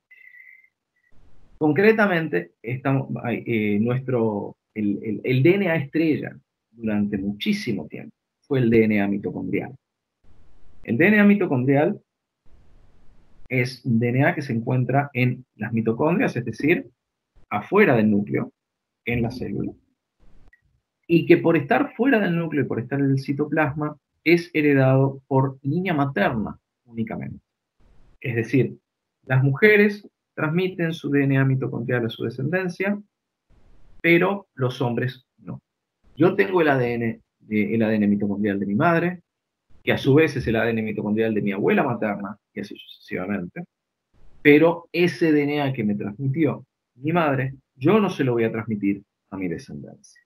Concretamente, estamos, eh, nuestro, el, el, el D N A estrella durante muchísimo tiempo fue el D N A mitocondrial. El D N A mitocondrial es un D N A que se encuentra en las mitocondrias, es decir, afuera del núcleo, en la célula, y que por estar fuera del núcleo y por estar en el citoplasma, es heredado por línea materna únicamente. Es decir, las mujeres transmiten su D N A mitocondrial a su descendencia, pero los hombres no. Yo tengo el A D N, de, el A D N mitocondrial de mi madre, que a su vez es el A D N mitocondrial de mi abuela materna, y así sucesivamente, pero ese D N A que me transmitió mi madre, yo no se lo voy a transmitir a mi descendencia.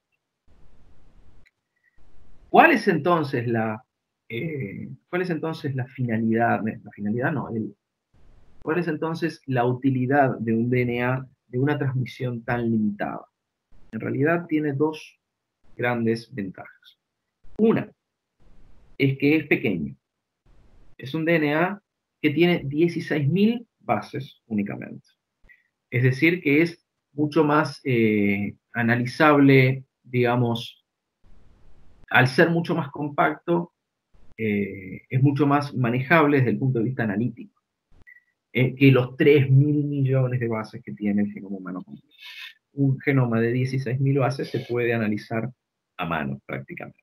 ¿Cuál es entonces la, eh, cuál es entonces la finalidad, la finalidad no, el, cuál es entonces la utilidad de un D N A de una transmisión tan limitada? En realidad tiene dos grandes ventajas. Una es que es pequeño. Es un D N A que tiene dieciséis mil bases únicamente. Es decir, que es mucho más eh, analizable, digamos, al ser mucho más compacto, eh, es mucho más manejable desde el punto de vista analítico. eh, que los tres mil millones de bases que tiene el genoma humano completo. Un genoma de dieciséis mil bases se puede analizar a mano prácticamente.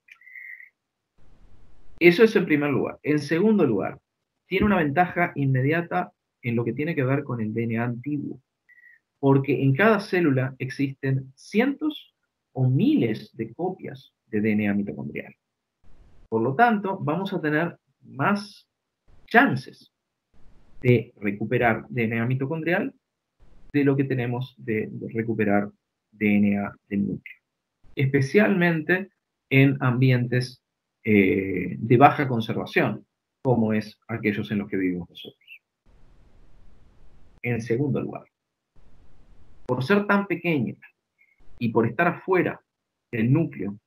Eso es en primer lugar. En segundo lugar, tiene una ventaja inmediata en lo que tiene que ver con el D N A antiguo, porque en cada célula existen cientos o miles de copias de D N A mitocondrial. Por lo tanto, vamos a tener más chances de recuperar D N A mitocondrial de lo que tenemos de, de recuperar D N A del núcleo, especialmente en ambientes eh, de baja conservación, como es aquellos en los que vivimos nosotros. En segundo lugar, por ser tan pequeña y por estar afuera del núcleo,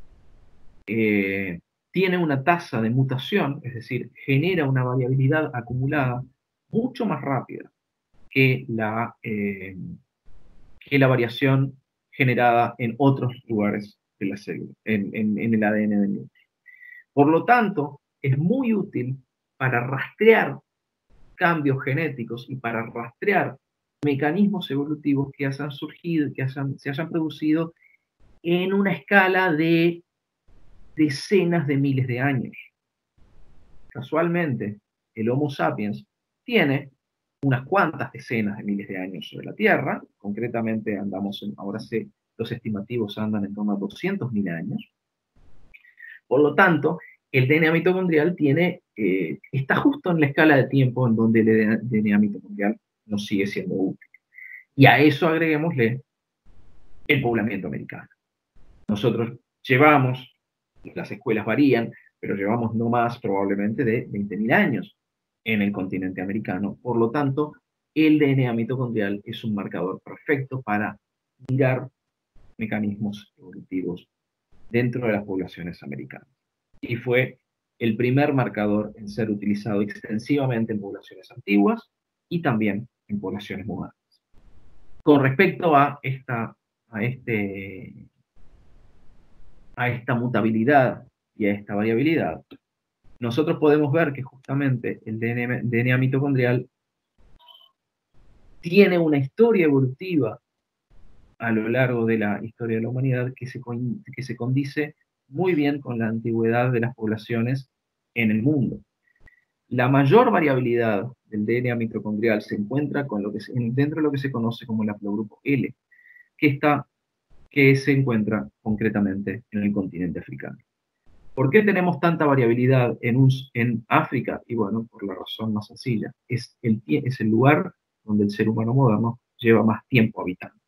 eh, tiene una tasa de mutación, es decir, genera una variabilidad acumulada mucho más rápida que la, eh, que la variación generada en otros lugares de la célula, en, en, en el A D N del núcleo. Por lo tanto, es muy útil para rastrear cambios genéticos y para rastrear mecanismos evolutivos que hayan surgido, que hayan, se hayan producido en una escala de decenas de miles de años. Casualmente, el Homo sapiens tiene unas cuantas decenas de miles de años sobre la Tierra, concretamente andamos en, ahora sé, los estimativos andan en torno a doscientos mil años. Por lo tanto, el D N A mitocondrial tiene, eh, está justo en la escala de tiempo en donde el D N A mitocondrial nos sigue siendo útil. Y a eso agreguémosle el poblamiento americano. Nosotros llevamos, las escuelas varían, pero llevamos no más probablemente de veinte mil años en el continente americano. Por lo tanto, el D N A mitocondrial es un marcador perfecto para mirar mecanismos evolutivos dentro de las poblaciones americanas. Y fue el primer marcador en ser utilizado extensivamente en poblaciones antiguas y también en poblaciones modernas. Con respecto a esta, a este, a esta mutabilidad y a esta variabilidad, nosotros podemos ver que justamente el D N A mitocondrial tiene una historia evolutiva a lo largo de la historia de la humanidad que se, que se condice muy bien con la antigüedad de las poblaciones en el mundo. La mayor variabilidad del D N A mitocondrial se encuentra con lo que se, dentro de lo que se conoce como el haplogrupo L, que, está, que se encuentra concretamente en el continente africano. ¿Por qué tenemos tanta variabilidad en, un, en África? Y bueno, por la razón más sencilla, es el, es el lugar donde el ser humano moderno lleva más tiempo habitando.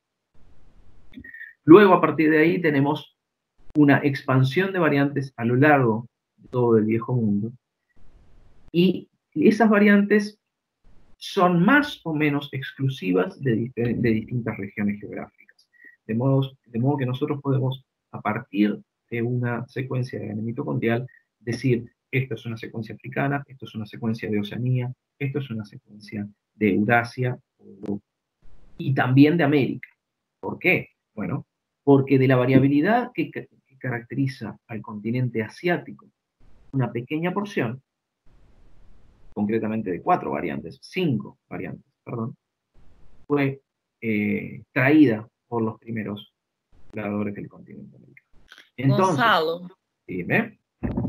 Luego, a partir de ahí, tenemos una expansión de variantes a lo largo de todo el viejo mundo. Y esas variantes son más o menos exclusivas de, de distintas regiones geográficas. De modo, de modo que nosotros podemos, a partir de una secuencia de D N A mitocondrial, decir, esto es una secuencia africana, esto es una secuencia de Oceanía, esto es una secuencia de Eurasia y también de América. ¿Por qué? Bueno, porque de la variabilidad que, que caracteriza al continente asiático, una pequeña porción, concretamente de cuatro variantes, cinco variantes, perdón, fue eh, traída por los primeros pobladores del continente americano. Entonces, Gonçalo, dime.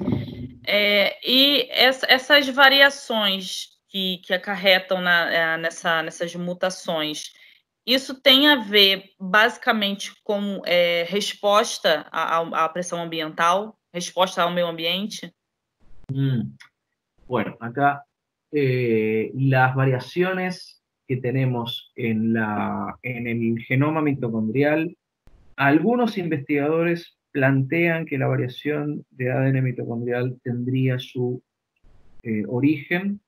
É, e essa, essas variações que, que acarretam na, nessa, nessas mutações, isso tem a ver basicamente com é, resposta à, à pressão ambiental, resposta ao meio ambiente? Mm. Bueno, acá eh, las variaciones que tenemos en, la, en el genoma mitocondrial, algunos investigadores plantean que la variación de A D N mitocondrial tendría su eh, origen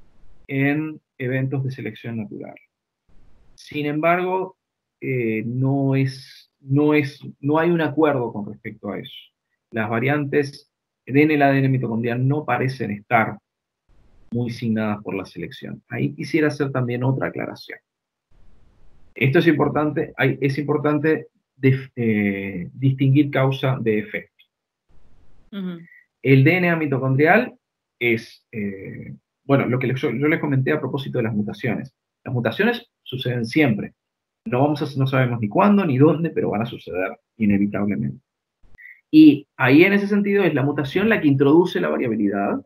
en eventos de selección natural. Sin embargo, eh, no, es, no, es, no hay un acuerdo con respecto a eso. Las variantes en el A D N mitocondrial no parecen estar muy signadas por la selección. Ahí quisiera hacer también otra aclaración. Esto es importante, hay, es importante de, eh, distinguir causa de efecto. Uh-huh. El D N A mitocondrial es, eh, bueno, lo que yo, yo les comenté a propósito de las mutaciones. Las mutaciones suceden siempre. No, vamos a, no sabemos ni cuándo ni dónde, pero van a suceder inevitablemente. Y ahí en ese sentido es la mutación la que introduce la variabilidad,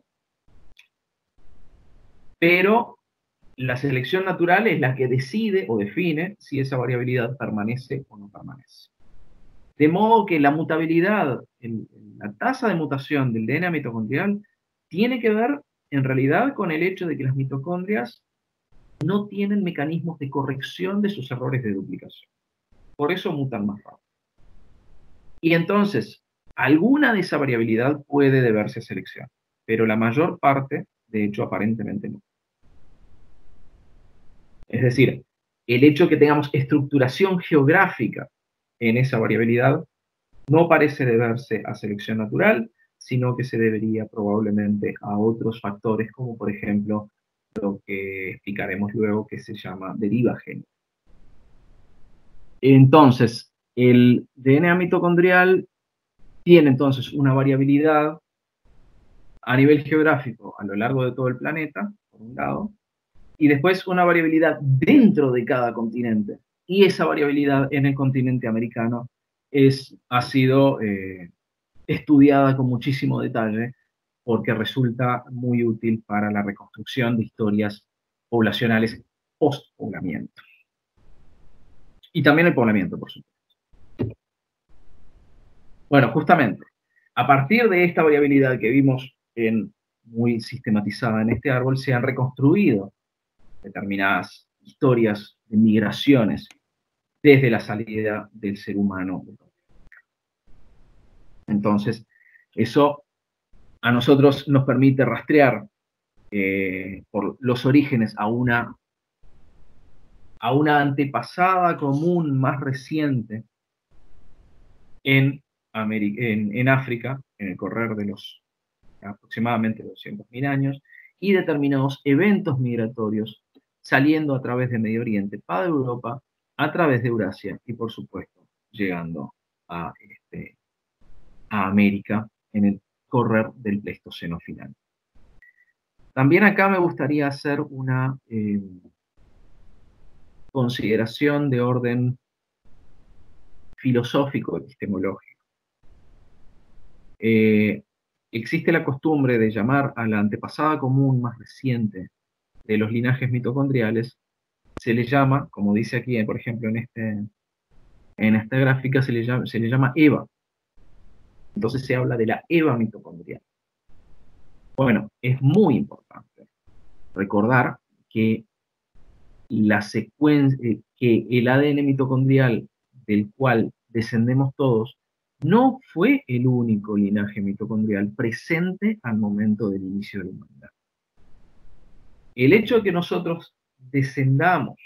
pero la selección natural es la que decide o define si esa variabilidad permanece o no permanece. De modo que la mutabilidad, el, la tasa de mutación del D N A mitocondrial tiene que ver en realidad con el hecho de que las mitocondrias no tienen mecanismos de corrección de sus errores de duplicación. Por eso mutan más rápido. Y entonces, alguna de esa variabilidad puede deberse a selección, pero la mayor parte, de hecho, aparentemente no. Es decir, el hecho de que tengamos estructuración geográfica en esa variabilidad no parece deberse a selección natural, sino que se debería probablemente a otros factores, como por ejemplo lo que explicaremos luego, que se llama deriva génica. Entonces, el D N A mitocondrial tiene entonces una variabilidad a nivel geográfico a lo largo de todo el planeta, por un lado, y después una variabilidad dentro de cada continente. Y esa variabilidad en el continente americano es, ha sido eh, estudiada con muchísimo detalle porque resulta muy útil para la reconstrucción de historias poblacionales post-poblamiento. Y también el poblamiento, por supuesto. Bueno, justamente, a partir de esta variabilidad que vimos en, muy sistematizada en este árbol, se han reconstruido determinadas historias de migraciones desde la salida del ser humano. Entonces, eso a nosotros nos permite rastrear eh, por los orígenes a una, a una antepasada común más reciente en, América, en, en África, en el correr de los aproximadamente doscientos mil años, y determinados eventos migratorios saliendo a través de Medio Oriente para Europa, a través de Eurasia y, por supuesto, llegando a, este, a América en el correr del Pleistoceno final. También acá me gustaría hacer una eh, consideración de orden filosófico, epistemológico. Eh, existe la costumbre de llamar a la antepasada común más reciente de los linajes mitocondriales, se le llama, como dice aquí, por ejemplo, en, este, en esta gráfica, se le, llama, se le llama EVA. Entonces se habla de la EVA mitocondrial. Bueno, es muy importante recordar que, la secuencia, que el A D N mitocondrial del cual descendemos todos no fue el único linaje mitocondrial presente al momento del inicio de la humanidad. El hecho de que nosotros descendamos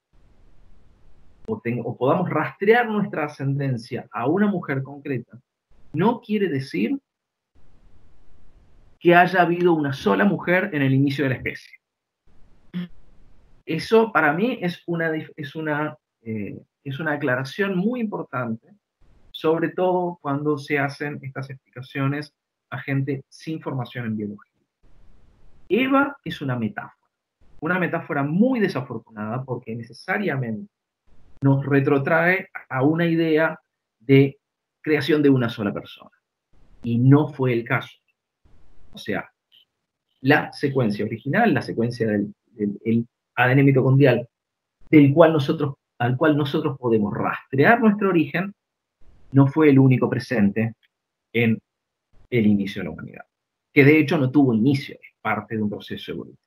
o, ten, o podamos rastrear nuestra ascendencia a una mujer concreta no quiere decir que haya habido una sola mujer en el inicio de la especie. Eso para mí es una, es una, eh, es una aclaración muy importante, sobre todo cuando se hacen estas explicaciones a gente sin formación en biología. EVA es una metáfora, una metáfora muy desafortunada porque necesariamente nos retrotrae a una idea de creación de una sola persona. Y no fue el caso. O sea, la secuencia original, la secuencia del, del el A D N mitocondrial, del cual nosotros, al cual nosotros podemos rastrear nuestro origen, no fue el único presente en el inicio de la humanidad. Que de hecho no tuvo inicio, es parte de un proceso evolutivo.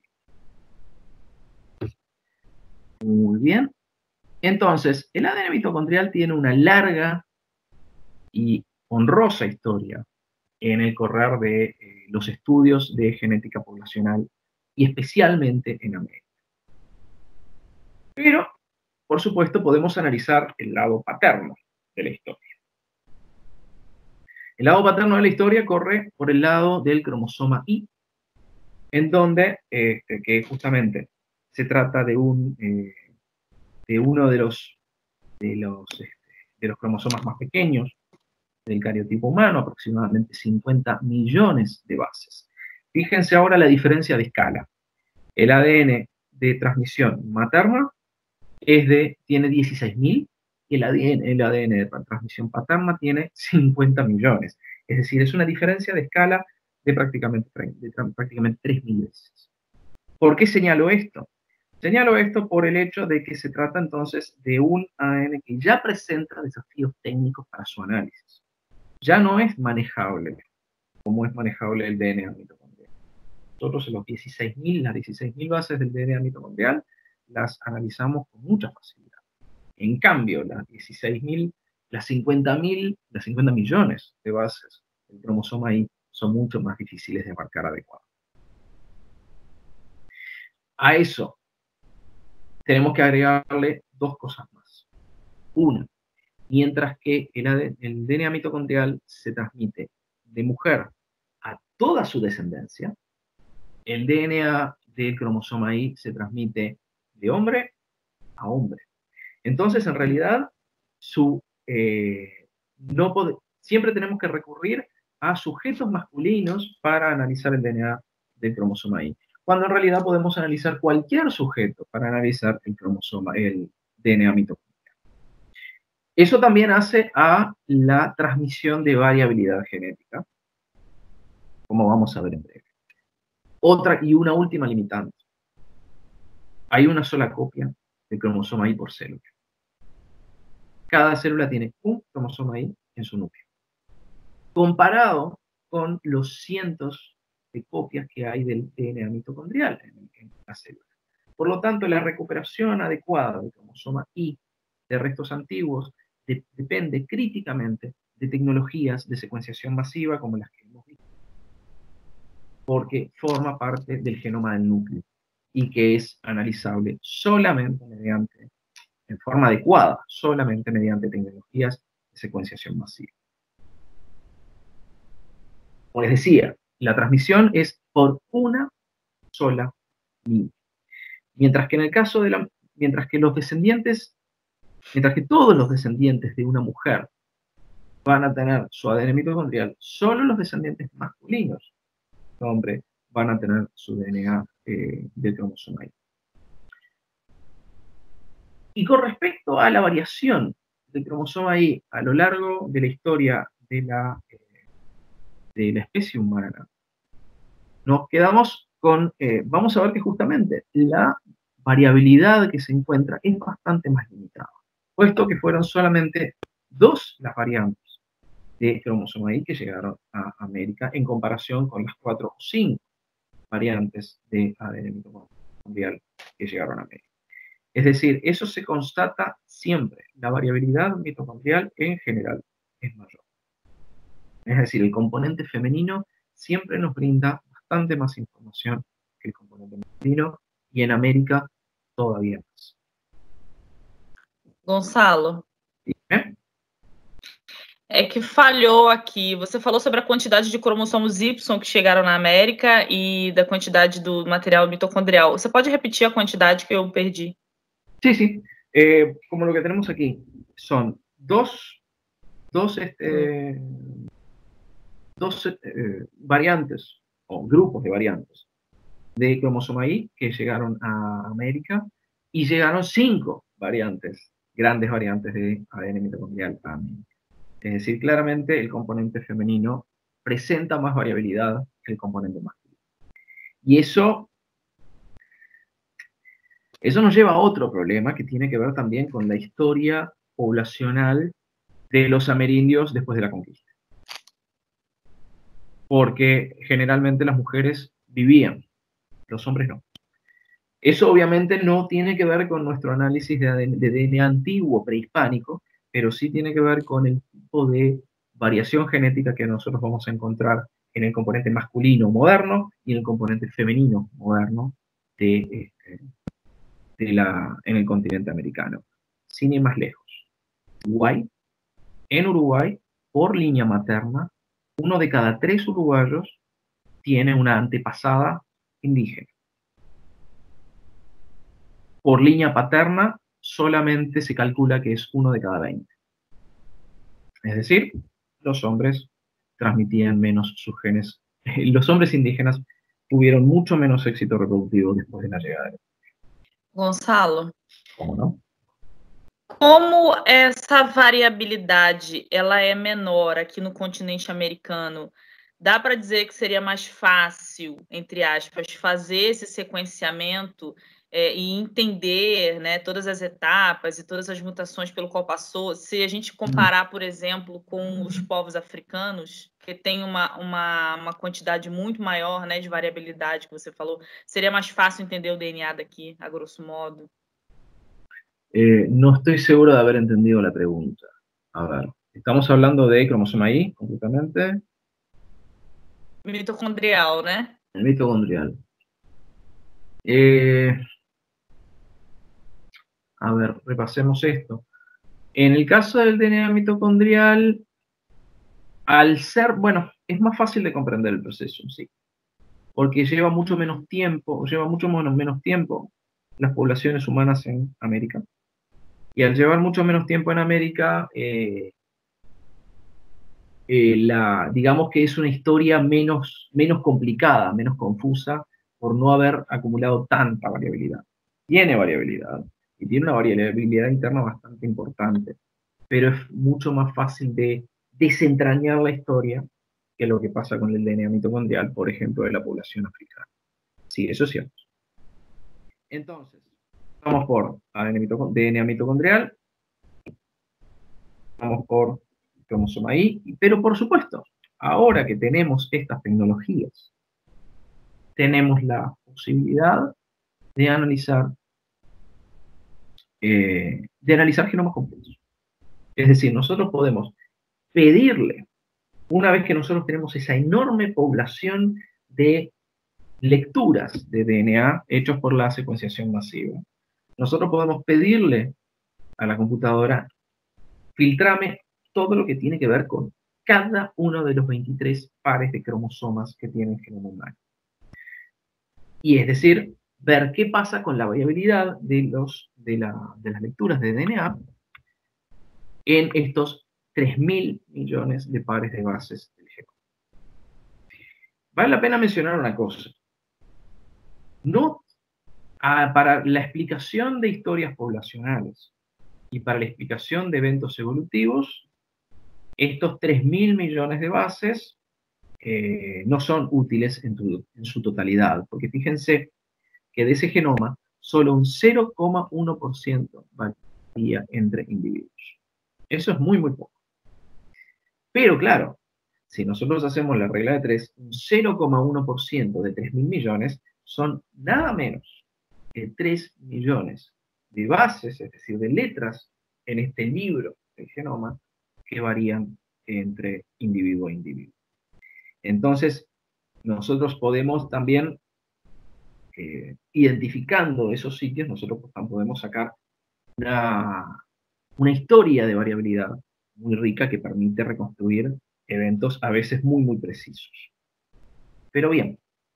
Muy bien. Entonces, el A D N mitocondrial tiene una larga y honrosa historia en el correr de eh, los estudios de genética poblacional y especialmente en América. Pero, por supuesto, podemos analizar el lado paterno de la historia. El lado paterno de la historia corre por el lado del cromosoma Y, en donde, eh, que justamente se trata de, un, eh, de uno de los, de, los, este, de los cromosomas más pequeños del cariotipo humano, aproximadamente cincuenta millones de bases. Fíjense ahora la diferencia de escala. El A D N de transmisión materna es de, tiene dieciséis mil, y el A D N, el A D N de transmisión paterna tiene cincuenta millones. Es decir, es una diferencia de escala de prácticamente, de prácticamente tres mil veces. ¿Por qué señalo esto? Señalo esto por el hecho de que se trata entonces de un A D N que ya presenta desafíos técnicos para su análisis. Ya no es manejable como es manejable el D N A mitocondrial. Nosotros en los dieciséis mil, las dieciséis mil bases del D N A mitocondrial las analizamos con mucha facilidad. En cambio, las dieciséis mil, las cincuenta mil, las cincuenta millones de bases del cromosoma Y son mucho más difíciles de marcar adecuadamente. A eso tenemos que agregarle dos cosas más. Una, mientras que el, el D N A mitocondrial se transmite de mujer a toda su descendencia, el D N A del cromosoma Y se transmite de hombre a hombre. Entonces, en realidad, su, eh, no pod- siempre tenemos que recurrir a sujetos masculinos para analizar el D N A del cromosoma Y, cuando en realidad podemos analizar cualquier sujeto para analizar el cromosoma, el D N A mitocondrial. Eso también hace a la transmisión de variabilidad genética, como vamos a ver en breve. Otra y una última limitante. Hay una sola copia del cromosoma Y por célula. Cada célula tiene un cromosoma Y en su núcleo, comparado con los cientos de copias que hay del D N A mitocondrial en, en la célula. Por lo tanto, la recuperación adecuada del cromosoma Y de restos antiguos de, depende críticamente de tecnologías de secuenciación masiva como las que hemos visto, porque forma parte del genoma del núcleo y que es analizable solamente mediante, en forma adecuada, solamente mediante tecnologías de secuenciación masiva. Como les decía, la transmisión es por una sola línea. Mientras que en el caso de la, mientras que los descendientes, mientras que todos los descendientes de una mujer van a tener su A D N mitocondrial, solo los descendientes masculinos de hombre van a tener su D N A eh, del cromosoma Y. Y con respecto a la variación del cromosoma Y a lo largo de la historia de la, eh, de la especie humana, nos quedamos con, eh, vamos a ver que justamente la variabilidad que se encuentra es bastante más limitada, puesto que fueron solamente dos las variantes de cromosoma Y que llegaron a América en comparación con las cuatro o cinco variantes de A D N mitocondrial que llegaron a América. Es decir, eso se constata siempre. La variabilidad mitocondrial en general es mayor. Es decir, el componente femenino siempre nos brinda bastante más información que el componente masculino, y en América todavía más. Gonçalo, ¿Eh? é que falhou aqui. Você falou sobre a quantidade de cromossomos Y que chegaram na América e da quantidade do material mitocondrial. Você pode repetir a quantidade que eu perdi? Sí, sí. Eh, como lo que tenemos aquí son dos, dos, este, dos eh, variantes o grupos de variantes de cromosoma Y que llegaron a América, y llegaron cinco variantes, grandes variantes de A D N mitocondrial a América. Es decir, claramente el componente femenino presenta más variabilidad que el componente masculino. Y eso, eso nos lleva a otro problema que tiene que ver también con la historia poblacional de los amerindios después de la conquista. Porque generalmente las mujeres vivían, los hombres no. Eso obviamente no tiene que ver con nuestro análisis de D N A antiguo, prehispánico, pero sí tiene que ver con el tipo de variación genética que nosotros vamos a encontrar en el componente masculino moderno y en el componente femenino moderno de, de la, en el continente americano. Sin ir más lejos, Uruguay, en Uruguay, por línea materna, uno de cada tres uruguayos tiene una antepasada indígena. Por línea paterna, solamente se calcula que es uno de cada veinte. Es decir, los hombres transmitían menos sus genes, los hombres indígenas tuvieron mucho menos éxito reproductivo después de la llegada de la Gonçalo, ¿Cómo no? como essa variabilidade ela é menor aqui no continente americano, dá para dizer que seria mais fácil, entre aspas, fazer esse sequenciamento é, e entender, né, todas as etapas e todas as mutações pelo qual passou, se a gente comparar, por exemplo, com os povos africanos, que tem uma, uma, uma quantidade muito maior, né, de variabilidade que você falou, seria mais fácil entender o D N A daqui, a grosso modo? Eh, no estoy seguro de haber entendido la pregunta. A ver, ¿estamos hablando de cromosoma Y, concretamente? Mitocondrial, né? El mitocondrial. Eh, a ver, repasemos esto. En el caso del D N A mitocondrial, al ser, bueno, es más fácil de comprender el proceso, sí, porque lleva mucho menos tiempo, lleva mucho menos, menos tiempo las poblaciones humanas en América. Y al llevar mucho menos tiempo en América, eh, eh, la, digamos que es una historia menos, menos complicada, menos confusa, por no haber acumulado tanta variabilidad. Tiene variabilidad, y tiene una variabilidad interna bastante importante, pero es mucho más fácil de desentrañar la historia que lo que pasa con el D N A mitocondrial, por ejemplo, de la población africana. Sí, eso es cierto. Entonces, vamos por D N A mitocondrial, vamos por cromosoma Y, pero por supuesto, ahora que tenemos estas tecnologías, tenemos la posibilidad de analizar, eh, de analizar genomas completos. Es decir, nosotros podemos pedirle, una vez que nosotros tenemos esa enorme población de lecturas de D N A hechos por la secuenciación masiva, nosotros podemos pedirle a la computadora, filtrame todo lo que tiene que ver con cada uno de los veintitrés pares de cromosomas que tiene el genoma humano. Y es decir, ver qué pasa con la variabilidad de, los, de, la, de las lecturas de D N A en estos tres mil millones de pares de bases del genoma. Vale la pena mencionar una cosa. No, a, para la explicación de historias poblacionales y para la explicación de eventos evolutivos, estos tres mil millones de bases eh, no son útiles en, tu, en su totalidad, porque fíjense que de ese genoma solo un cero coma uno por ciento varía entre individuos. Eso es muy, muy poco. Pero claro, si nosotros hacemos la regla de tres, un cero coma uno por ciento de tres mil millones son nada menos que tres millones de bases, es decir, de letras en este libro del genoma que varían entre individuo a individuo. Entonces, nosotros podemos también, eh, identificando esos sitios, nosotros podemos sacar una, una historia de variabilidad muy rica que permite reconstruir eventos a veces muy, muy precisos. Pero bien,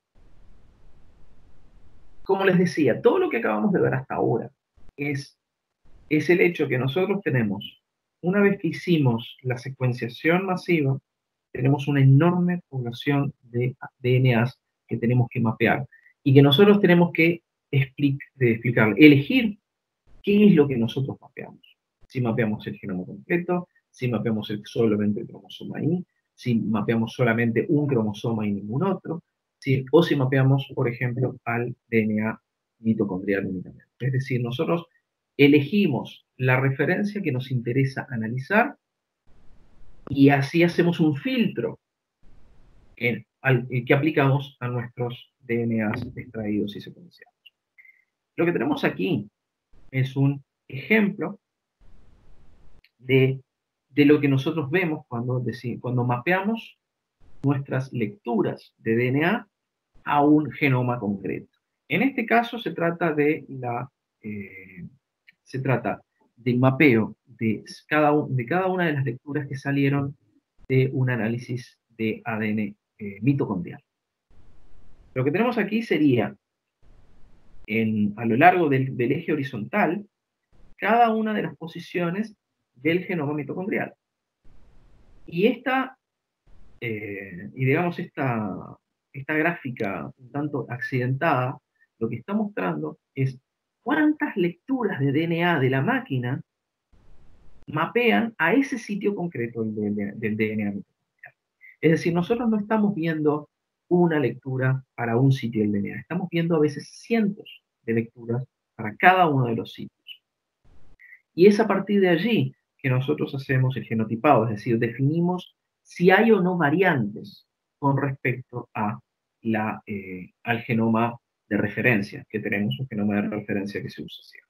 como les decía, todo lo que acabamos de ver hasta ahora es, es el hecho que nosotros tenemos, una vez que hicimos la secuenciación masiva, tenemos una enorme población de D N As que tenemos que mapear y que nosotros tenemos que explic de explicar, elegir qué es lo que nosotros mapeamos. Si mapeamos el genoma completo, si mapeamos el, solamente el cromosoma Y, si mapeamos solamente un cromosoma y ningún otro, si, o si mapeamos, por ejemplo, al D N A mitocondrial únicamente. Es decir, nosotros elegimos la referencia que nos interesa analizar y así hacemos un filtro en, al, que aplicamos a nuestros D N As extraídos y secuenciados. Lo que tenemos aquí es un ejemplo de, de lo que nosotros vemos cuando, decimos, cuando mapeamos nuestras lecturas de D N A a un genoma concreto. En este caso se trata de la eh, se trata del mapeo de cada, de cada una de las lecturas que salieron de un análisis de A D N eh, mitocondrial. Lo que tenemos aquí sería, en, a lo largo del, del eje horizontal, cada una de las posiciones del genoma mitocondrial. Y esta, eh, y digamos, esta, esta gráfica un tanto accidentada, lo que está mostrando es cuántas lecturas de D N A de la máquina mapean a ese sitio concreto del, del, del D N A mitocondrial. Es decir, nosotros no estamos viendo una lectura para un sitio del D N A, estamos viendo a veces cientos de lecturas para cada uno de los sitios. Y es a partir de allí que nosotros hacemos el genotipado, es decir, definimos si hay o no variantes con respecto a la, eh, al genoma de referencia, que tenemos un genoma de referencia que se usa siempre.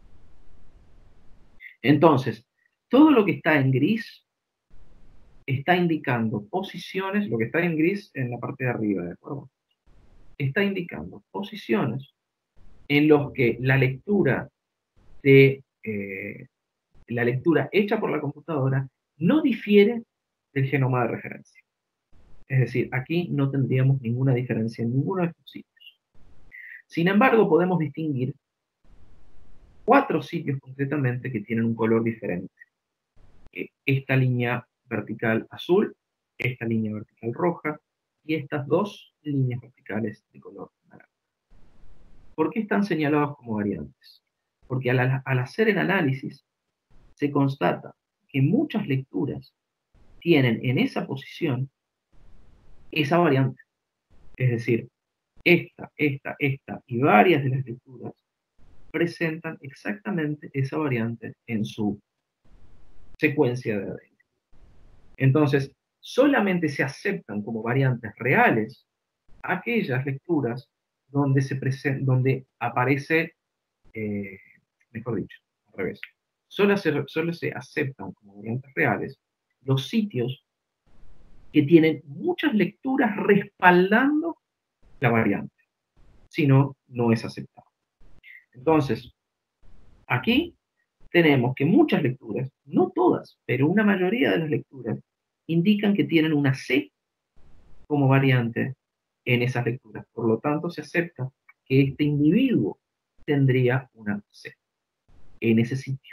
Entonces, todo lo que está en gris está indicando posiciones, lo que está en gris en la parte de arriba, ¿de acuerdo? Está indicando posiciones en los que la lectura de eh, la lectura hecha por la computadora no difiere del genoma de referencia. Es decir, aquí no tendríamos ninguna diferencia en ninguno de estos sitios. Sin embargo, podemos distinguir cuatro sitios concretamente que tienen un color diferente. Esta línea vertical azul, esta línea vertical roja y estas dos líneas verticales de color naranja. ¿Por qué están señalados como variantes? Porque al, al hacer el análisis se constata que muchas lecturas tienen en esa posición esa variante. Es decir, esta, esta, esta y varias de las lecturas presentan exactamente esa variante en su secuencia de A D N. Entonces, solamente se aceptan como variantes reales aquellas lecturas donde, se presenta, donde aparece, eh, mejor dicho, al revés, solo se, solo se aceptan como variantes reales los sitios que tienen muchas lecturas respaldando la variante. Si no, no es aceptado. Entonces, aquí tenemos que muchas lecturas, no todas, pero una mayoría de las lecturas, indican que tienen una C como variante en esas lecturas. Por lo tanto, se acepta que este individuo tendría una C en ese sitio.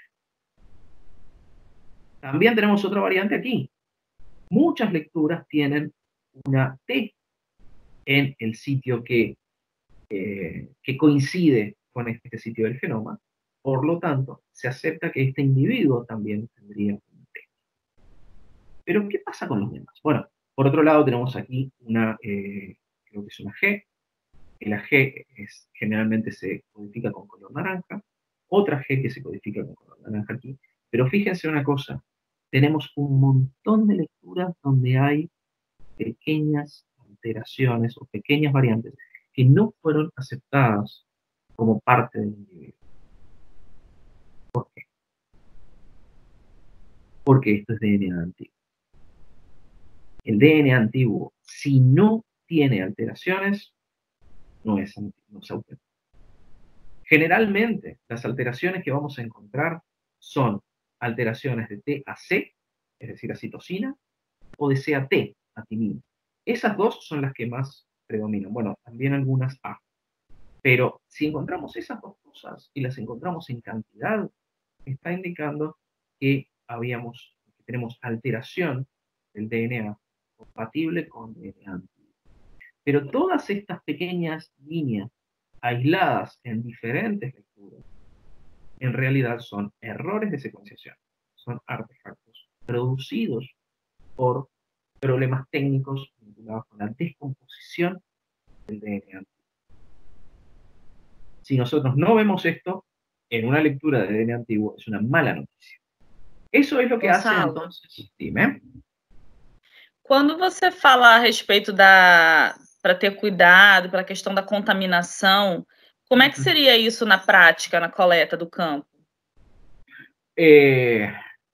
También tenemos otra variante aquí. Muchas lecturas tienen una T en el sitio que, eh, que coincide con este sitio del genoma. Por lo tanto, se acepta que este individuo también tendría un T. Pero, ¿qué pasa con los demás? Bueno, por otro lado tenemos aquí una, eh, creo que es una G. La G es, generalmente se codifica con color naranja. Otra G que se codifica con color naranja aquí. Pero fíjense una cosa, tenemos un montón de lecturas donde hay pequeñas alteraciones o pequeñas variantes que no fueron aceptadas como parte del individuo. ¿Por qué? Porque esto es D N A antiguo. El D N A antiguo, si no tiene alteraciones, no es, no es auténtico. Generalmente, las alteraciones que vamos a encontrar son alteraciones de T a C, es decir, a citosina, o de C a T, a timina. Esas dos son las que más predominan. Bueno, también algunas A. Pero si encontramos esas dos cosas y las encontramos en cantidad, está indicando que habíamos, que tenemos alteración del D N A compatible con D N A antiguo. Pero todas estas pequeñas líneas aisladas en diferentes lecturas, en realidad son errores de secuenciación, son artefactos producidos por problemas técnicos vinculados con la descomposición del D N A. Si nosotros no vemos esto, en una lectura de D N A antiguo es una mala noticia. Eso es lo que hace entonces. Dime. Quando você fala a respeito da para ter cuidado, pela questão da contaminação, como é que seria isso na prática, na coleta do campo? Eh,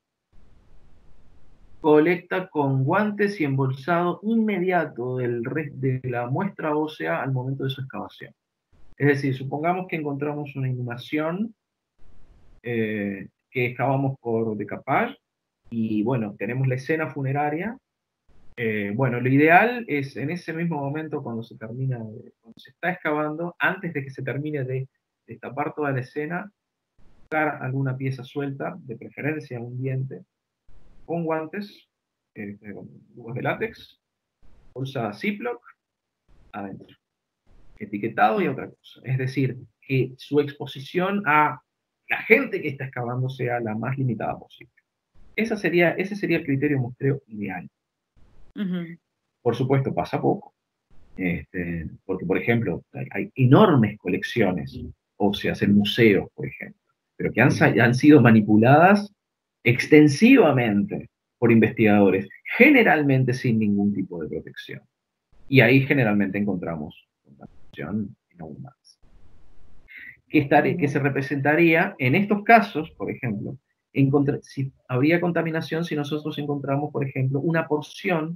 colecta con guantes y embolsado inmediato del de la muestra ósea al momento de su excavación. Es decir, supongamos que encontramos una inhumación eh, que excavamos por decapage y bueno, tenemos la escena funeraria. Eh, bueno, lo ideal es en ese mismo momento cuando se termina, de, cuando se está excavando, antes de que se termine de destapar toda la escena, buscar alguna pieza suelta, de preferencia un diente, con guantes, eh, con tubos de látex, bolsa Ziploc, adentro. Etiquetado y otra cosa. Es decir, que su exposición a la gente que está excavando sea la más limitada posible. Esa sería, ese sería el criterio muestreo ideal. Ujú. Por supuesto, pasa poco. Este, porque, por ejemplo, hay, hay enormes colecciones óseas en museos, por ejemplo, pero que han, han sido manipuladas extensivamente por investigadores, generalmente sin ningún tipo de protección. Y ahí generalmente encontramos contaminación en aún más. Que, estaré, que se representaría en estos casos, por ejemplo, si, habría contaminación si nosotros encontramos, por ejemplo, una porción,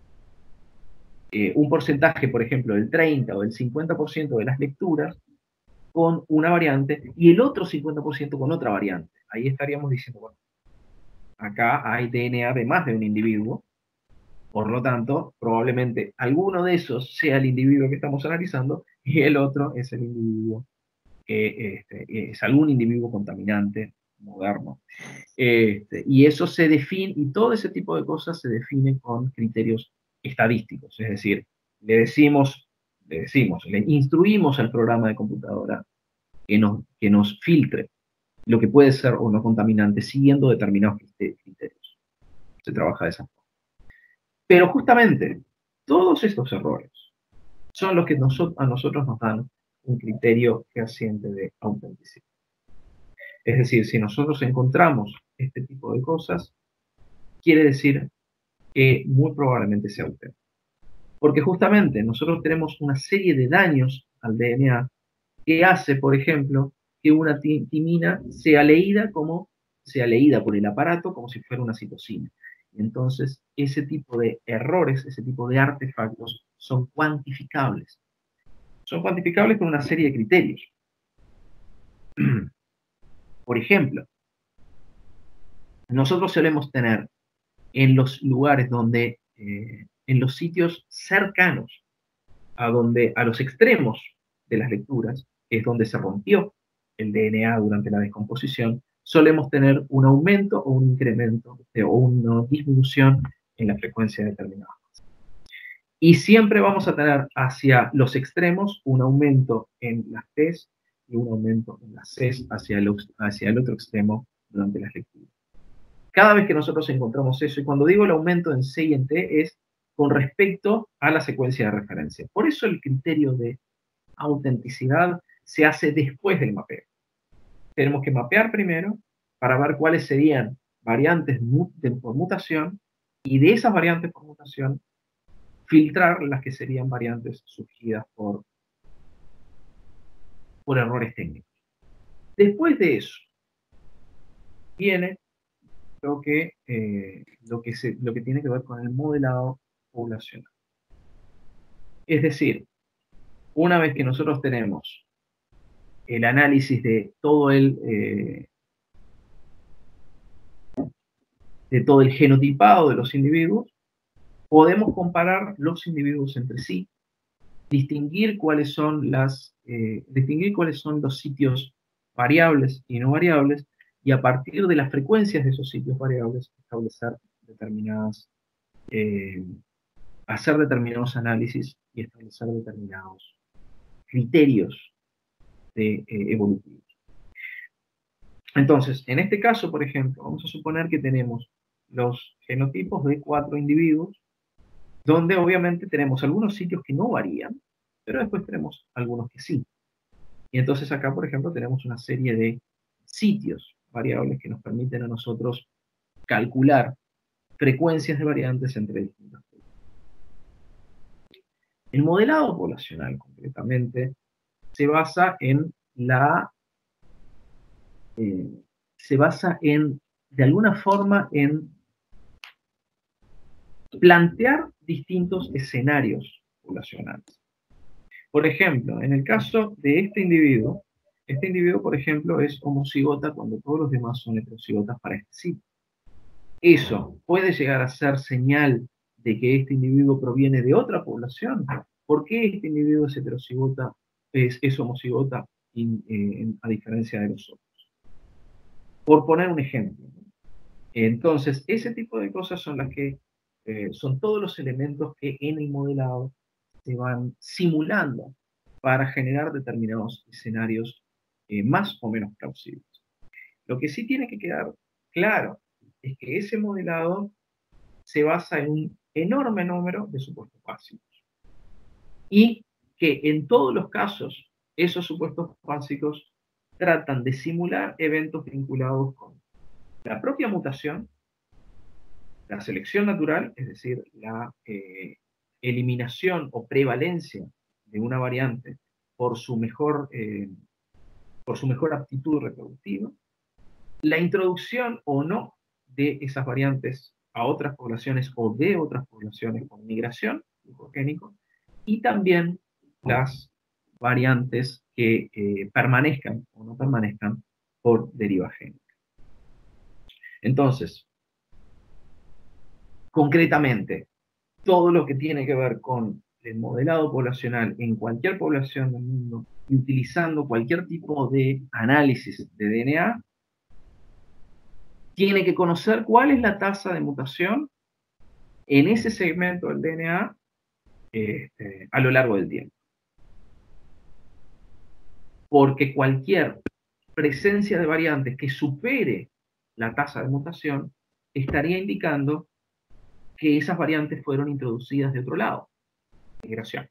eh, un porcentaje, por ejemplo, del treinta o del cincuenta por ciento de las lecturas con una variante y el otro cincuenta por ciento con otra variante. Ahí estaríamos diciendo, bueno, acá hay D N A de más de un individuo, por lo tanto, probablemente alguno de esos sea el individuo que estamos analizando y el otro es el individuo que este, es algún individuo contaminante moderno. Este, y eso se define, y todo ese tipo de cosas se definen con criterios estadísticos, es decir, le decimos, le decimos, le instruimos al programa de computadora que nos, que nos filtre lo que puede ser o no contaminante siguiendo determinados criterios. Se trabaja de esa forma. Pero justamente, todos estos errores son los que nosotros, a nosotros nos dan un criterio fehaciente de autenticidad. Es decir, si nosotros encontramos este tipo de cosas, quiere decir que muy probablemente sea auténtico. Porque justamente nosotros tenemos una serie de daños al D N A que hace, por ejemplo, que una timina sea leída como sea leída por el aparato como si fuera una citosina. Entonces, ese tipo de errores, ese tipo de artefactos son cuantificables. Son cuantificables con una serie de criterios. Por ejemplo, nosotros solemos tener en los lugares donde, eh, en los sitios cercanos a, donde, a los extremos de las lecturas, es donde se rompió el D N A durante la descomposición, solemos tener un aumento o un incremento eh, o una disminución en la frecuencia determinada. Y siempre vamos a tener hacia los extremos un aumento en las T's y un aumento en las C's hacia el, hacia el otro extremo durante las lecturas. Cada vez que nosotros encontramos eso, y cuando digo el aumento en C y en T es con respecto a la secuencia de referencia. Por eso el criterio de autenticidad se hace después del mapeo. Tenemos que mapear primero para ver cuáles serían variantes por mutación y de esas variantes por mutación filtrar las que serían variantes surgidas por, por errores técnicos. Después de eso viene lo que, eh, lo, que se, lo que tiene que ver con el modelado poblacional. Es decir, una vez que nosotros tenemos el análisis de todo el, eh, de todo el genotipado de los individuos, podemos comparar los individuos entre sí, distinguir cuáles son, las, eh, distinguir cuáles son los sitios variables y no variables, y a partir de las frecuencias de esos sitios variables establecer determinadas, eh, hacer determinados análisis y establecer determinados criterios de, eh, evolutivos. Entonces, en este caso, por ejemplo, vamos a suponer que tenemos los genotipos de cuatro individuos, donde obviamente tenemos algunos sitios que no varían, pero después tenemos algunos que sí. Y entonces acá, por ejemplo, tenemos una serie de sitios variables que nos permiten a nosotros calcular frecuencias de variantes entre distintas. El modelado poblacional, concretamente, se basa en la... Eh, se basa en, de alguna forma, en plantear distintos escenarios poblacionales. Por ejemplo, en el caso de este individuo, este individuo, por ejemplo, es homocigota cuando todos los demás son heterocigotas para este sitio. Eso puede llegar a ser señal de que este individuo proviene de otra población. ¿Por qué este individuo es heterocigota, es, es homocigota in, eh, a diferencia de los otros? Por poner un ejemplo. Entonces, ese tipo de cosas son las que eh, son todos los elementos que en el modelado se van simulando para generar determinados escenarios eh, más o menos plausibles. Lo que sí tiene que quedar claro es que ese modelado se basa en un enorme número de supuestos básicos. Y que en todos los casos, esos supuestos básicos tratan de simular eventos vinculados con la propia mutación, la selección natural, es decir, la eh, eliminación o prevalencia de una variante por su mejor, eh, por su mejor aptitud reproductiva, la introducción o no de esas variantes a otras poblaciones o de otras poblaciones con migración, glucogénico, y también las variantes que eh, permanezcan o no permanezcan por deriva génica. Entonces, concretamente, todo lo que tiene que ver con el modelado poblacional en cualquier población del mundo y utilizando cualquier tipo de análisis de D N A, tiene que conocer cuál es la tasa de mutación en ese segmento del D N A este, a lo largo del tiempo. Porque cualquier presencia de variantes que supere la tasa de mutación estaría indicando que esas variantes fueron introducidas de otro lado, migración.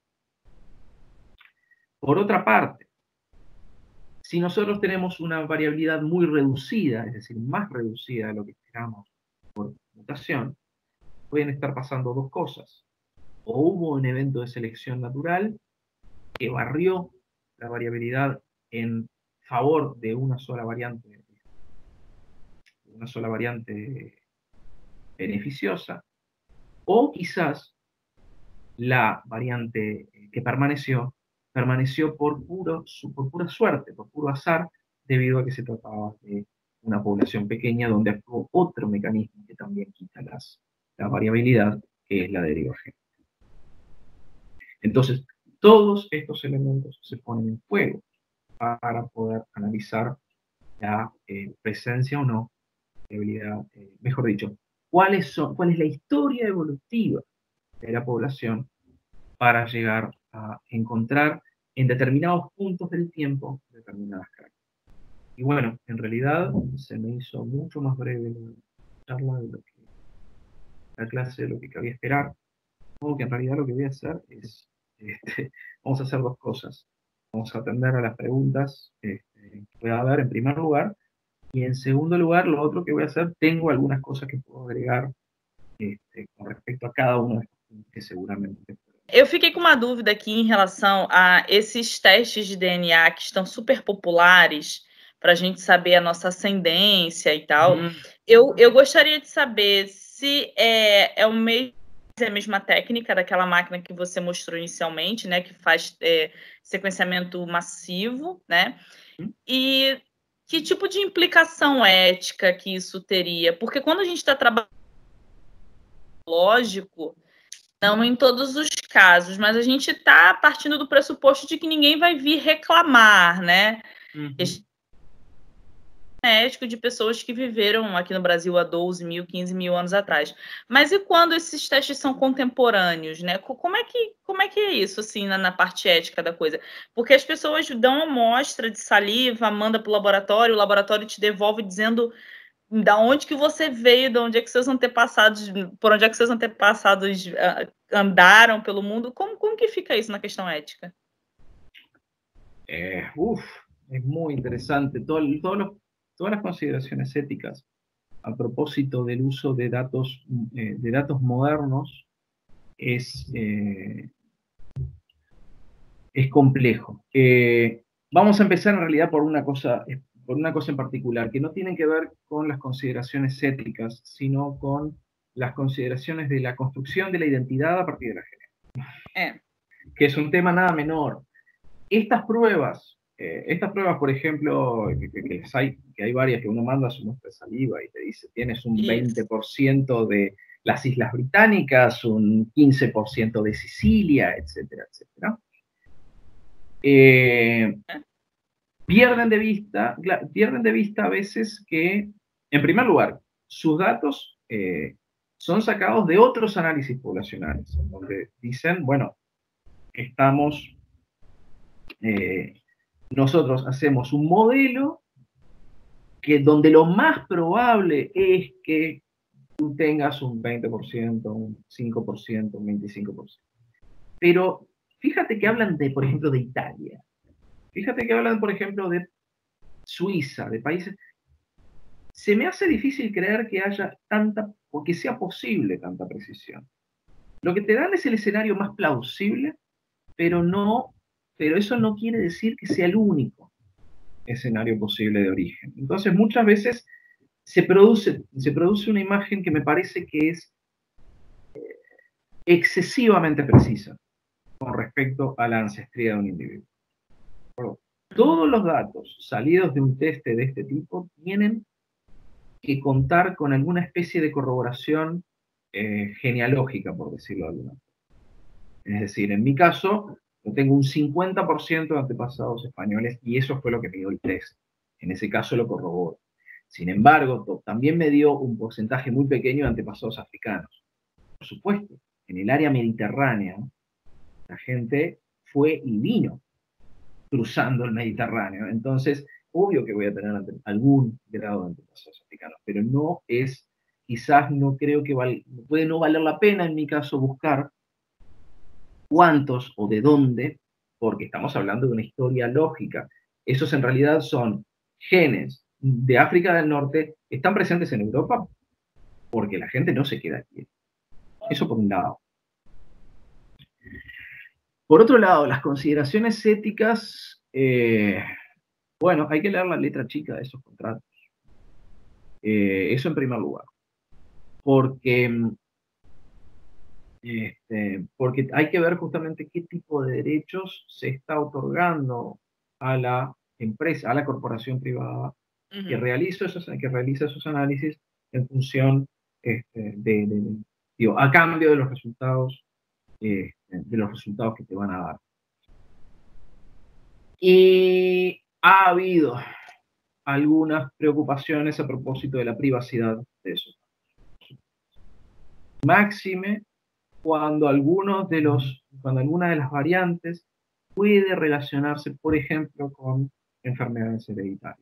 Por otra parte, si nosotros tenemos una variabilidad muy reducida, es decir, más reducida de lo que esperamos por mutación, pueden estar pasando dos cosas. O hubo un evento de selección natural que barrió la variabilidad en favor de una sola variante, una sola variante beneficiosa, o quizás la variante que permaneció, permaneció por, puro, por pura suerte, por puro azar, debido a que se trataba de una población pequeña donde actuó otro mecanismo que también quita las, la variabilidad, que es la deriva génica. Entonces, todos estos elementos se ponen en juego para poder analizar la eh, presencia o no de habilidad, eh, mejor dicho, cuáles son, cuál es la historia evolutiva de la población para llegar a encontrar en determinados puntos del tiempo determinadas características. Y bueno, en realidad se me hizo mucho más breve la charla de lo que la clase de lo que cabía esperar. Como que en realidad lo que voy a hacer es, este, vamos a hacer dos cosas. Vamos a atender a las preguntas este, que pueda haber en primer lugar, y en segundo lugar, lo otro que voy a hacer, tengo algunas cosas que puedo agregar este, con respecto a cada uno de estos puntos que seguramente... Eu fiquei com uma dúvida aqui em relação a esses testes de D N A que estão super populares para a gente saber a nossa ascendência e tal. Hum. Eu, eu gostaria de saber se é, é o mesmo, é a mesma técnica daquela máquina que você mostrou inicialmente, né, que faz é, sequenciamento massivo, né? Hum. E que tipo de implicação ética que isso teria? Porque quando a gente está trabalhando lógico, não em todos os casos, mas a gente está partindo do pressuposto de que ninguém vai vir reclamar, né? Uhum. Ético de pessoas que viveram aqui no Brasil há doze mil, quinze mil anos atrás. Mas e quando esses testes são contemporâneos, né? Como é que, como é, que é isso, assim, na, na parte ética da coisa? Porque as pessoas dão uma amostra de saliva, manda para o laboratório, o laboratório te devolve dizendo da onde que você veio, de onde é que seus antepassados, por onde é que seus antepassados uh, andaram pelo mundo. Como, como que fica isso na questão ética? Eh, uf, es muy interesante. Todo, todo lo, todas las consideraciones éticas a propósito del uso de datos, eh, de datos modernos es, eh, es complejo. Eh, vamos a empezar en realidad por una cosa por una cosa en particular, que no tienen que ver con las consideraciones éticas, sino con las consideraciones de la construcción de la identidad a partir de la genética. Eh. Que es un tema nada menor. Estas pruebas, eh, estas pruebas, por ejemplo, que, que, que, hay, que hay varias que uno manda su muestra de saliva y te dice, tienes un veinte por ciento de las Islas Británicas, un quince por ciento de Sicilia, etcétera, etcétera. Eh, Pierden de vista, pierden de vista a veces que, en primer lugar, sus datos eh, son sacados de otros análisis poblacionales, donde dicen, bueno, estamos, eh, nosotros hacemos un modelo que donde lo más probable es que tú tengas un veinte por ciento, un cinco por ciento, un veinticinco por ciento. Pero fíjate que hablan de, por ejemplo, de Italia. Fíjate que hablan, por ejemplo, de Suiza, de países. Se me hace difícil creer que haya tanta, o que sea posible tanta precisión. Lo que te dan es el escenario más plausible, pero no, pero eso no quiere decir que sea el único escenario posible de origen. Entonces, muchas veces se produce, se produce una imagen que me parece que es excesivamente precisa con respecto a la ancestría de un individuo. Todos los datos salidos de un teste de este tipo tienen que contar con alguna especie de corroboración eh, genealógica, por decirlo de alguna manera. Es decir, en mi caso, yo tengo un cincuenta por ciento de antepasados españoles y eso fue lo que me dio el test. En ese caso lo corroboro. Sin embargo, también me dio un porcentaje muy pequeño de antepasados africanos. Por supuesto, en el área mediterránea, la gente fue y vino cruzando el Mediterráneo. Entonces, obvio que voy a tener algún grado de antepasados africanos, pero no es, quizás no creo que val, puede no valer la pena en mi caso buscar cuántos o de dónde, porque estamos hablando de una historia lógica. Esos en realidad son genes de África del Norte, están presentes en Europa porque la gente no se queda aquí. Eso por un lado. Por otro lado, las consideraciones éticas, eh, bueno, hay que leer la letra chica de esos contratos. Eh, eso en primer lugar. Porque, este, porque hay que ver justamente qué tipo de derechos se está otorgando a la empresa, a la corporación privada uh-huh. que, realiza esos, que realiza esos análisis en función este, de, de, de, digo, a cambio de los resultados eh, de los resultados que te van a dar. Y ha habido algunas preocupaciones a propósito de la privacidad de esos datos. Máxime cuando algunos de los, cuando alguna de las variantes puede relacionarse, por ejemplo, con enfermedades hereditarias.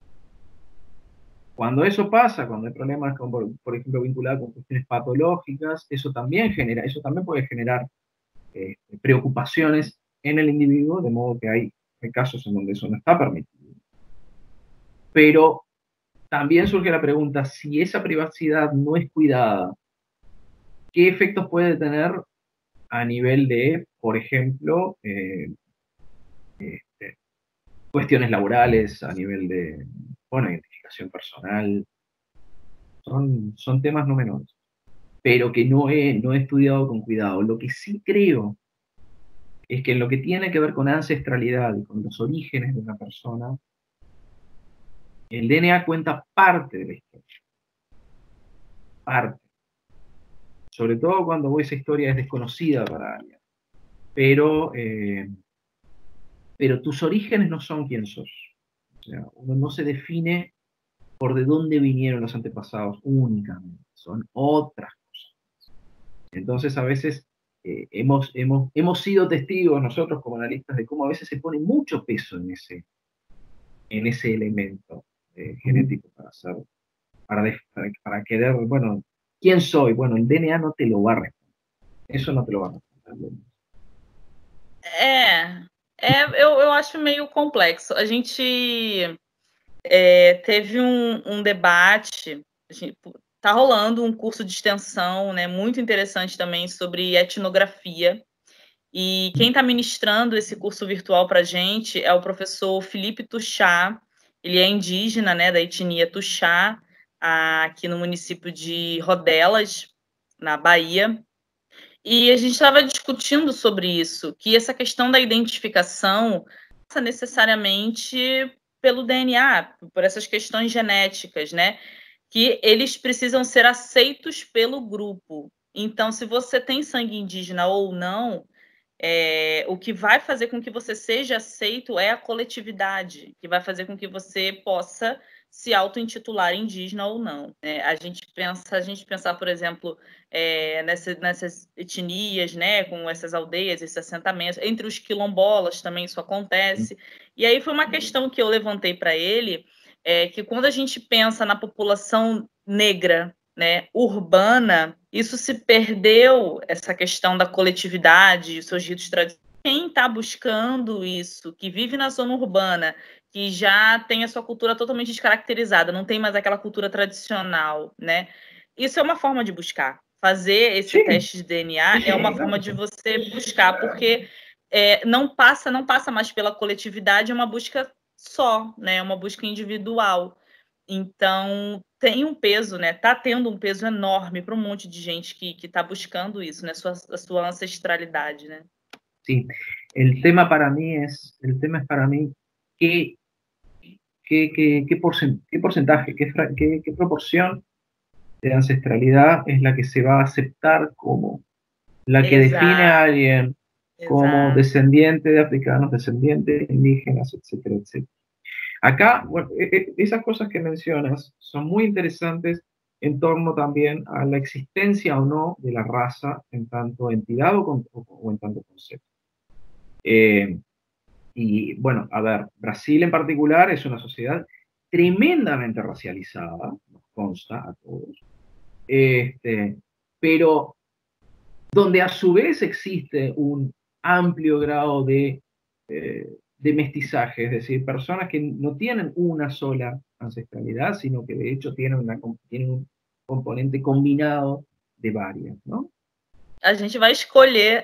Cuando eso pasa, cuando hay problemas, con, por ejemplo, vinculados con cuestiones patológicas, eso también genera, eso también puede generar eh, preocupaciones en el individuo, de modo que hay, hay casos en donde eso no está permitido. Pero también surge la pregunta, si esa privacidad no es cuidada, ¿qué efectos puede tener a nivel de, por ejemplo, eh, este, cuestiones laborales, a nivel de, bueno, identificación personal? Son, son temas no menores, pero que no he, no he estudiado con cuidado. Lo que sí creo es que en lo que tiene que ver con ancestralidad y con los orígenes de una persona, el D N A cuenta parte de la historia. Parte. Sobre todo cuando esa historia es desconocida para alguien. Pero, eh, pero tus orígenes no son quien sos. O sea, uno no se define por de dónde vinieron los antepasados únicamente. Son otras cosas. Entonces, a veces eh, hemos, hemos, hemos sido testigos nosotros como analistas de cómo a veces se pone mucho peso en ese, en ese elemento eh, genético para hacer, para, para, para querer, bueno, ¿quién soy? Bueno, el D N A no te lo va a responder. Eso no te lo va a responder. É, é eu, eu acho meio complexo. A gente é, teve um, um debate, a gente, tá rolando um curso de extensão, né, muito interessante também sobre etnografia. E quem está ministrando esse curso virtual para a gente é o professor Felipe Tuxá. Ele é indígena, né, da etnia Tuxá, aqui no município de Rodelas, na Bahia. E a gente estava discutindo sobre isso, que essa questão da identificação passa necessariamente pelo D N A, por essas questões genéticas, né? Que eles precisam ser aceitos pelo grupo. Então, se você tem sangue indígena ou não, é, o que vai fazer com que você seja aceito é a coletividade, que vai fazer com que você possa se auto-intitular indígena ou não. É, a gente pensa, a gente pensar, por exemplo, é, nessa, nessas etnias, né, com essas aldeias, esses assentamentos, entre os quilombolas também isso acontece. E aí foi uma questão que eu levantei para ele, é, que quando a gente pensa na população negra, né, urbana, isso se perdeu, essa questão da coletividade, os seus ritos tradicionais. Quem está buscando isso, que vive na zona urbana, que já tem a sua cultura totalmente descaracterizada, não tem mais aquela cultura tradicional, né? Isso é uma forma de buscar. Fazer esse Sí, teste de D N A sí, é uma claro forma que de sí. você buscar, porque é, não passa, não passa mais pela coletividade, é uma busca só, né? É uma busca individual. Então, tem um peso, né? Tá tendo um peso enorme para um monte de gente que está buscando isso, né? Sua, a sua ancestralidade, né? Sí, el tema para mí es, el tema es para mí qué, qué, qué, qué, porcent, qué porcentaje, qué, qué, qué proporción de ancestralidad es la que se va a aceptar como la que define a Exato, alguien como exato. descendiente de africanos, descendiente de indígenas, etcétera, etcétera. Acá, bueno, esas cosas que mencionas son muy interesantes en torno también a la existencia o no de la raza en tanto entidad o, con, o, o en tanto concepto. Eh, y bueno, a ver, Brasil en particular es una sociedad tremendamente racializada, nos consta a todos, este, pero donde a su vez existe un amplio grado de, eh, de mestizaje, es decir, personas que no tienen una sola ancestralidad, sino que de hecho tienen, una, tienen un componente combinado de varias, ¿no? A gente vai escolher.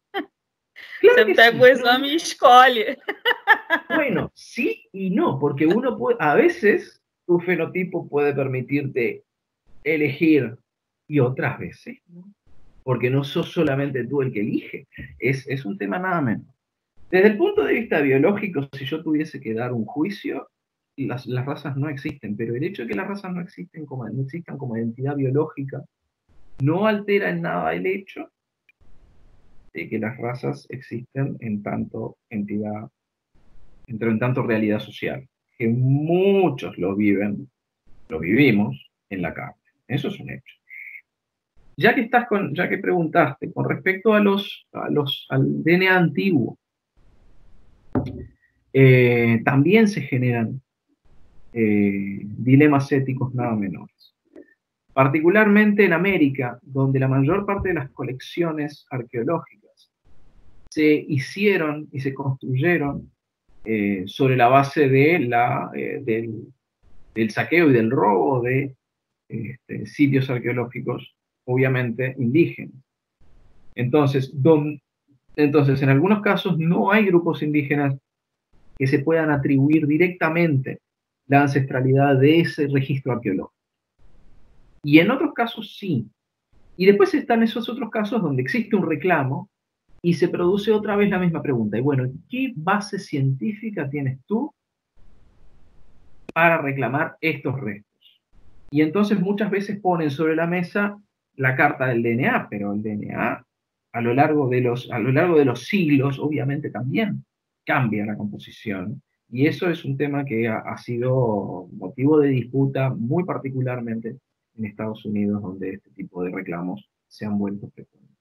Claro Você que pega o sí. exame e escolhe. Bueno, sí y no, porque uno puede, a veces tu fenotipo puede permitirte elegir y otras veces no, porque no sos solamente tú el que elige, es, es un tema nada menos. Desde el punto de vista biológico, si yo tuviese que dar un juicio, las, las razas no existen, pero el hecho de que las razas no, existen como, no existan como identidad biológica no altera en nada el hecho de que las razas existen en tanto entidad, en tanto realidad social, que muchos lo viven, lo vivimos en la carne. Eso es un hecho. Ya que estás con, ya que preguntaste con respecto a los, a los al D N A antiguo, eh, también se generan eh, dilemas éticos nada menores. Particularmente en América, donde la mayor parte de las colecciones arqueológicas se hicieron y se construyeron eh, sobre la base de la, eh, del, del saqueo y del robo de este, sitios arqueológicos, obviamente indígenas. Entonces, don, entonces, en algunos casos no hay grupos indígenas que se puedan atribuir directamente la ancestralidad de ese registro arqueológico. Y en otros casos sí. Y después están esos otros casos donde existe un reclamo y se produce otra vez la misma pregunta. Y bueno, ¿qué base científica tienes tú para reclamar estos restos? Y entonces muchas veces ponen sobre la mesa la carta del D N A, pero el D N A a lo largo de los, a lo largo de los siglos obviamente también cambia la composición. Y eso es un tema que ha, ha sido motivo de disputa muy particularmente en Estados Unidos, donde este tipo de reclamos se han vuelto frecuentes.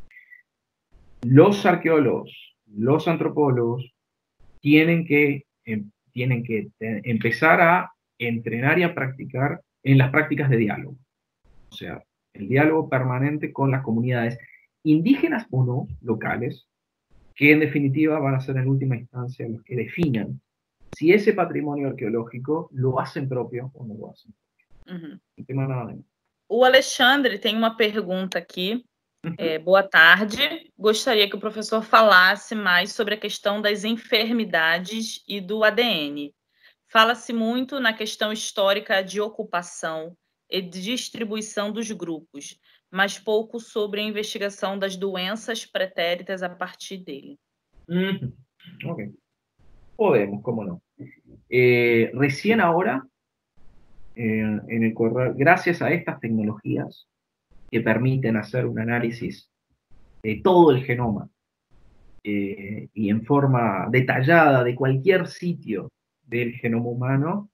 Los arqueólogos, los antropólogos, tienen que, eh, tienen que te, empezar a entrenar y a practicar en las prácticas de diálogo. O sea, el diálogo permanente con las comunidades indígenas o no, locales, que en definitiva van a ser en última instancia los que definan si ese patrimonio arqueológico lo hacen propio o no lo hacen propio. Uhum. Não tem mais nada. O Alexandre tem uma pergunta aqui. Uhum. É, boa tarde. Gostaria que o professor falasse mais sobre a questão das enfermidades e do A D N. Fala-se muito na questão histórica de ocupação e de distribuição dos grupos, mas pouco sobre a investigação das doenças pretéritas a partir dele. Uhum. Ok. Podemos, cómo no. Eh, recién ahora, eh, en el correo, gracias a estas tecnologías que permiten hacer un análisis de todo el genoma eh, y en forma detallada de cualquier sitio del genoma humano,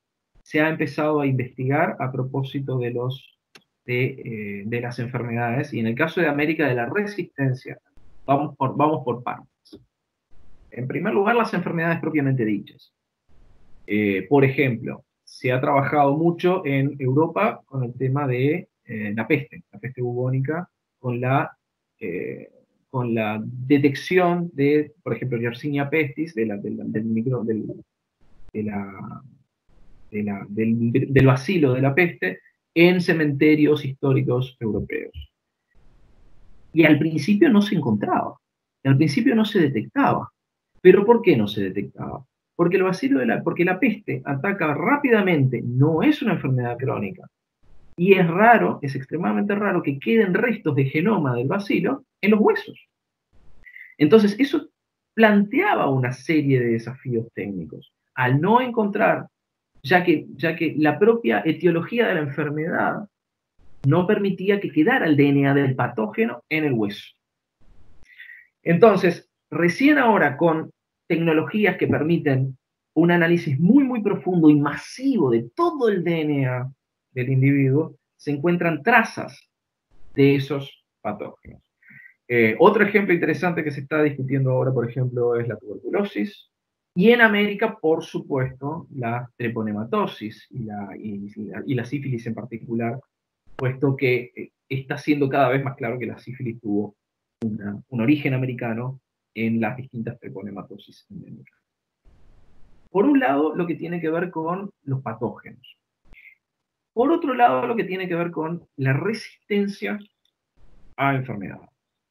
se ha empezado a investigar a propósito de, los, de, eh, de las enfermedades, y en el caso de América, de la resistencia. Vamos por, vamos por partes. En primer lugar, las enfermedades propiamente dichas. Eh, por ejemplo, se ha trabajado mucho en Europa con el tema de eh, la peste, la peste bubónica, con la, eh, con la detección de, por ejemplo, Yersinia pestis, de la, de la, del, micro, del, de la, de la, del, del bacilo de la peste en cementerios históricos europeos. Y al principio no se encontraba, al principio no se detectaba. ¿Pero por qué no se detectaba? Porque el bacilo de la, porque la peste ataca rápidamente, no es una enfermedad crónica. Y es raro, es extremadamente raro que queden restos de genoma del bacilo en los huesos. Entonces, eso planteaba una serie de desafíos técnicos. Al no encontrar, ya que, ya que la propia etiología de la enfermedad no permitía que quedara el D N A del patógeno en el hueso. Entonces, recién ahora con tecnologías que permiten un análisis muy, muy profundo y masivo de todo el D N A del individuo, se encuentran trazas de esos patógenos. Eh, otro ejemplo interesante que se está discutiendo ahora, por ejemplo, es la tuberculosis. Y en América, por supuesto, la treponematosis y la, y, y la, y la sífilis en particular, puesto que eh, está siendo cada vez más claro que la sífilis tuvo una, un origen americano en las distintas treponematosis endémicas. Por un lado, lo que tiene que ver con los patógenos. Por otro lado, lo que tiene que ver con la resistencia a enfermedades.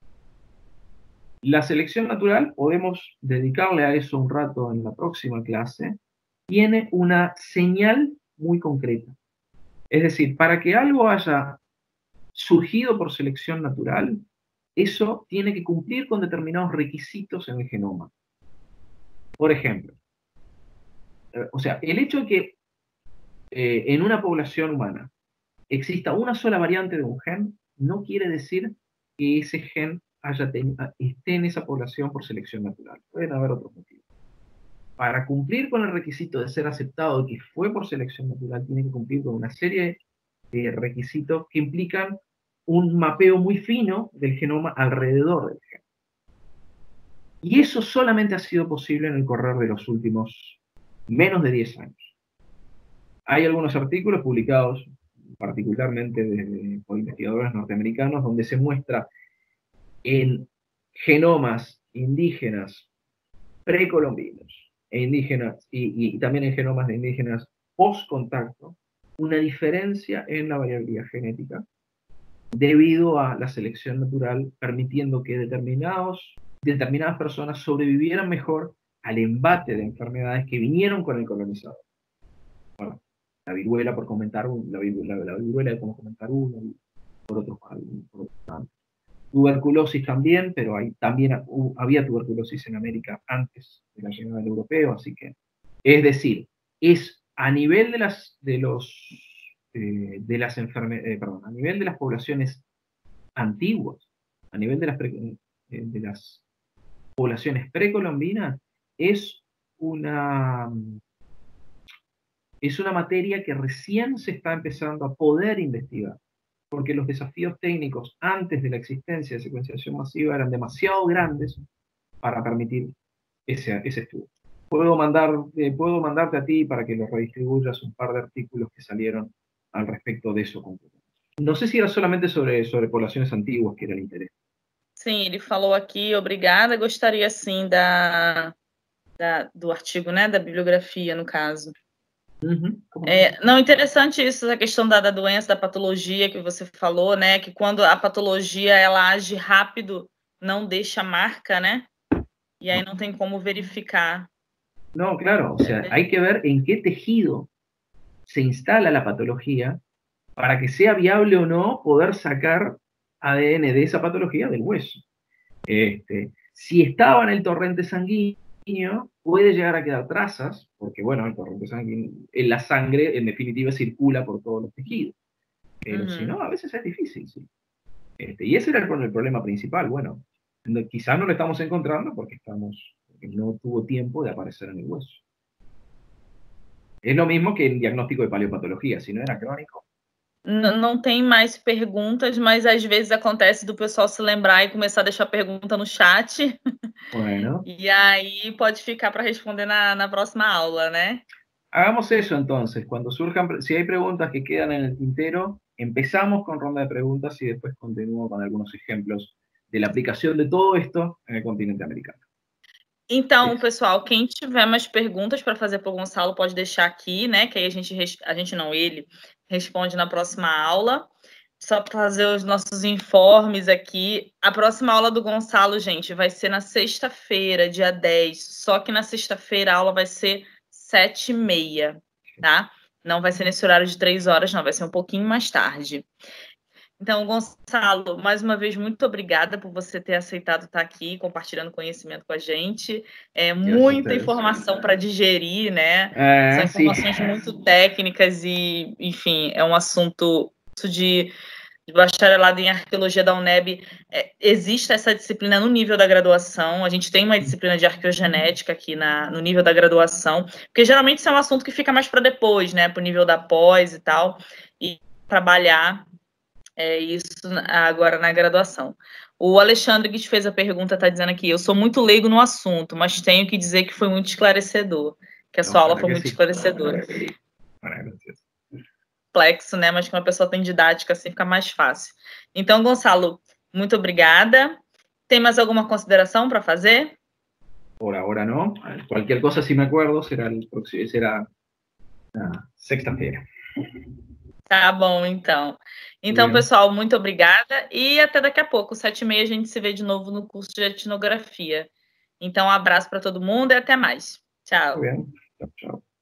La selección natural, podemos dedicarle a eso un rato en la próxima clase, tiene una señal muy concreta. Es decir, para que algo haya surgido por selección natural, eso tiene que cumplir con determinados requisitos en el genoma. Por ejemplo, eh, o sea, el hecho de que eh, en una población humana exista una sola variante de un gen, no quiere decir que ese gen haya esté en esa población por selección natural. Pueden haber otros motivos. Para cumplir con el requisito de ser aceptado y que fue por selección natural, tiene que cumplir con una serie de requisitos que implican un mapeo muy fino del genoma alrededor del gen. Y eso solamente ha sido posible en el correr de los últimos menos de diez años. Hay algunos artículos publicados, particularmente de, por investigadores norteamericanos, donde se muestra en genomas indígenas precolombinos e indígenas, y, y también en genomas de indígenas post-contacto, una diferencia en la variabilidad genética debido a la selección natural, permitiendo que determinados, determinadas personas sobrevivieran mejor al embate de enfermedades que vinieron con el colonizador. Bueno, la viruela, por comentar, la viruela, la viruela como comentar uno, por otros, por otros. Tuberculosis también, pero hay, también uh, había tuberculosis en América antes de la llegada del europeo, así que, es decir, es a nivel de las, de los, eh, de las enfermedades, eh, perdón, a nivel de las poblaciones antiguas, a nivel de las, pre, eh, de las poblaciones precolombinas, es una, es una materia que recién se está empezando a poder investigar, porque los desafíos técnicos antes de la existencia de secuenciación masiva eran demasiado grandes para permitir ese, ese estudio. Puedo, mandar, eh, puedo mandarte a ti para que lo redistribuyas un par de artículos que salieron al respecto de eso. No sé si era solamente sobre, sobre poblaciones antiguas que era el interés. Sim, ele falou aqui, obrigada. Gostaria, sim, da, da, do artigo, né, da bibliografia, no caso. Uhum. É, não, interessante isso, a questão da, da doença, da patologia que você falou, né, que quando a patologia, ela age rápido, não deixa marca, né, y ahí no tem como verificar. No, claro, o sea, hay que ver en qué tejido se instala la patología para que sea viable o no poder sacar A D N de esa patología del hueso. Este, si estaba en el torrente sanguíneo, puede llegar a quedar trazas, porque bueno, el torrente sanguíneo, en la sangre en definitiva circula por todos los tejidos. Pero uh-huh. si no, a veces es difícil, sí. Este, y ese era el, el problema principal. Bueno, no, quizás no lo estamos encontrando porque, estamos, porque no tuvo tiempo de aparecer en el hueso. es lo mismo que el diagnóstico de paleopatología, si no era crónico. N- Não tem mais perguntas, mas às vezes acontece do pessoal se lembrar e começar a deixar pergunta no chat. Bueno, E aí pode ficar para responder na, na próxima aula, né? hagamos eso entonces. Cuando surjan, pre- si hay preguntas que quedan en el tintero, empezamos con ronda de preguntas y después continúo con algunos ejemplos de la aplicación de todo esto en el continente americano. Então, Isso. pessoal, quem tiver mais perguntas para fazer para o Gonçalo pode deixar aqui, né? Que aí a gente, res- a gente não, ele responde na próxima aula. Só para fazer os nossos informes aqui. A próxima aula do Gonçalo, gente, vai ser na sexta-feira, dia dez. Só que na sexta-feira a aula vai ser sete e meia, tá? Não vai ser nesse horário de três horas, não. Vai ser um pouquinho mais tarde. Então, Gonçalo, mais uma vez, muito obrigada por você ter aceitado estar aqui, compartilhando conhecimento com a gente. É muita informação para digerir, né? É, São informações sim. muito técnicas e, enfim, é um assunto de, de bacharelado em arqueologia da UNEB. É, existe essa disciplina no nível da graduação. A gente tem uma disciplina de arqueogenética aqui na, no nível da graduação, porque geralmente isso é um assunto que fica mais para depois, né? Para o nível da pós e tal, e trabalhar é isso agora na graduação. O Alexandre que te fez a pergunta está dizendo aqui, eu sou muito leigo no assunto, mas tenho que dizer que foi muito esclarecedor, que a sua aula foi muito esclarecedora. Complexo, né? Mas que uma pessoa tem didática, assim fica mais fácil. Então, Gonçalo, muito obrigada. Tem mais alguma consideração para fazer? Por ahora no. Cualquier cosa, si me acuerdo, será, el próximo, será na sexta-feira. Tá bom, então. Então, pessoal, muito obrigada e até daqui a pouco, sete e meia, a gente se vê de novo no curso de etnografia. Então, um abraço para todo mundo e até mais. Tchau. Muy bien. Chao, chao.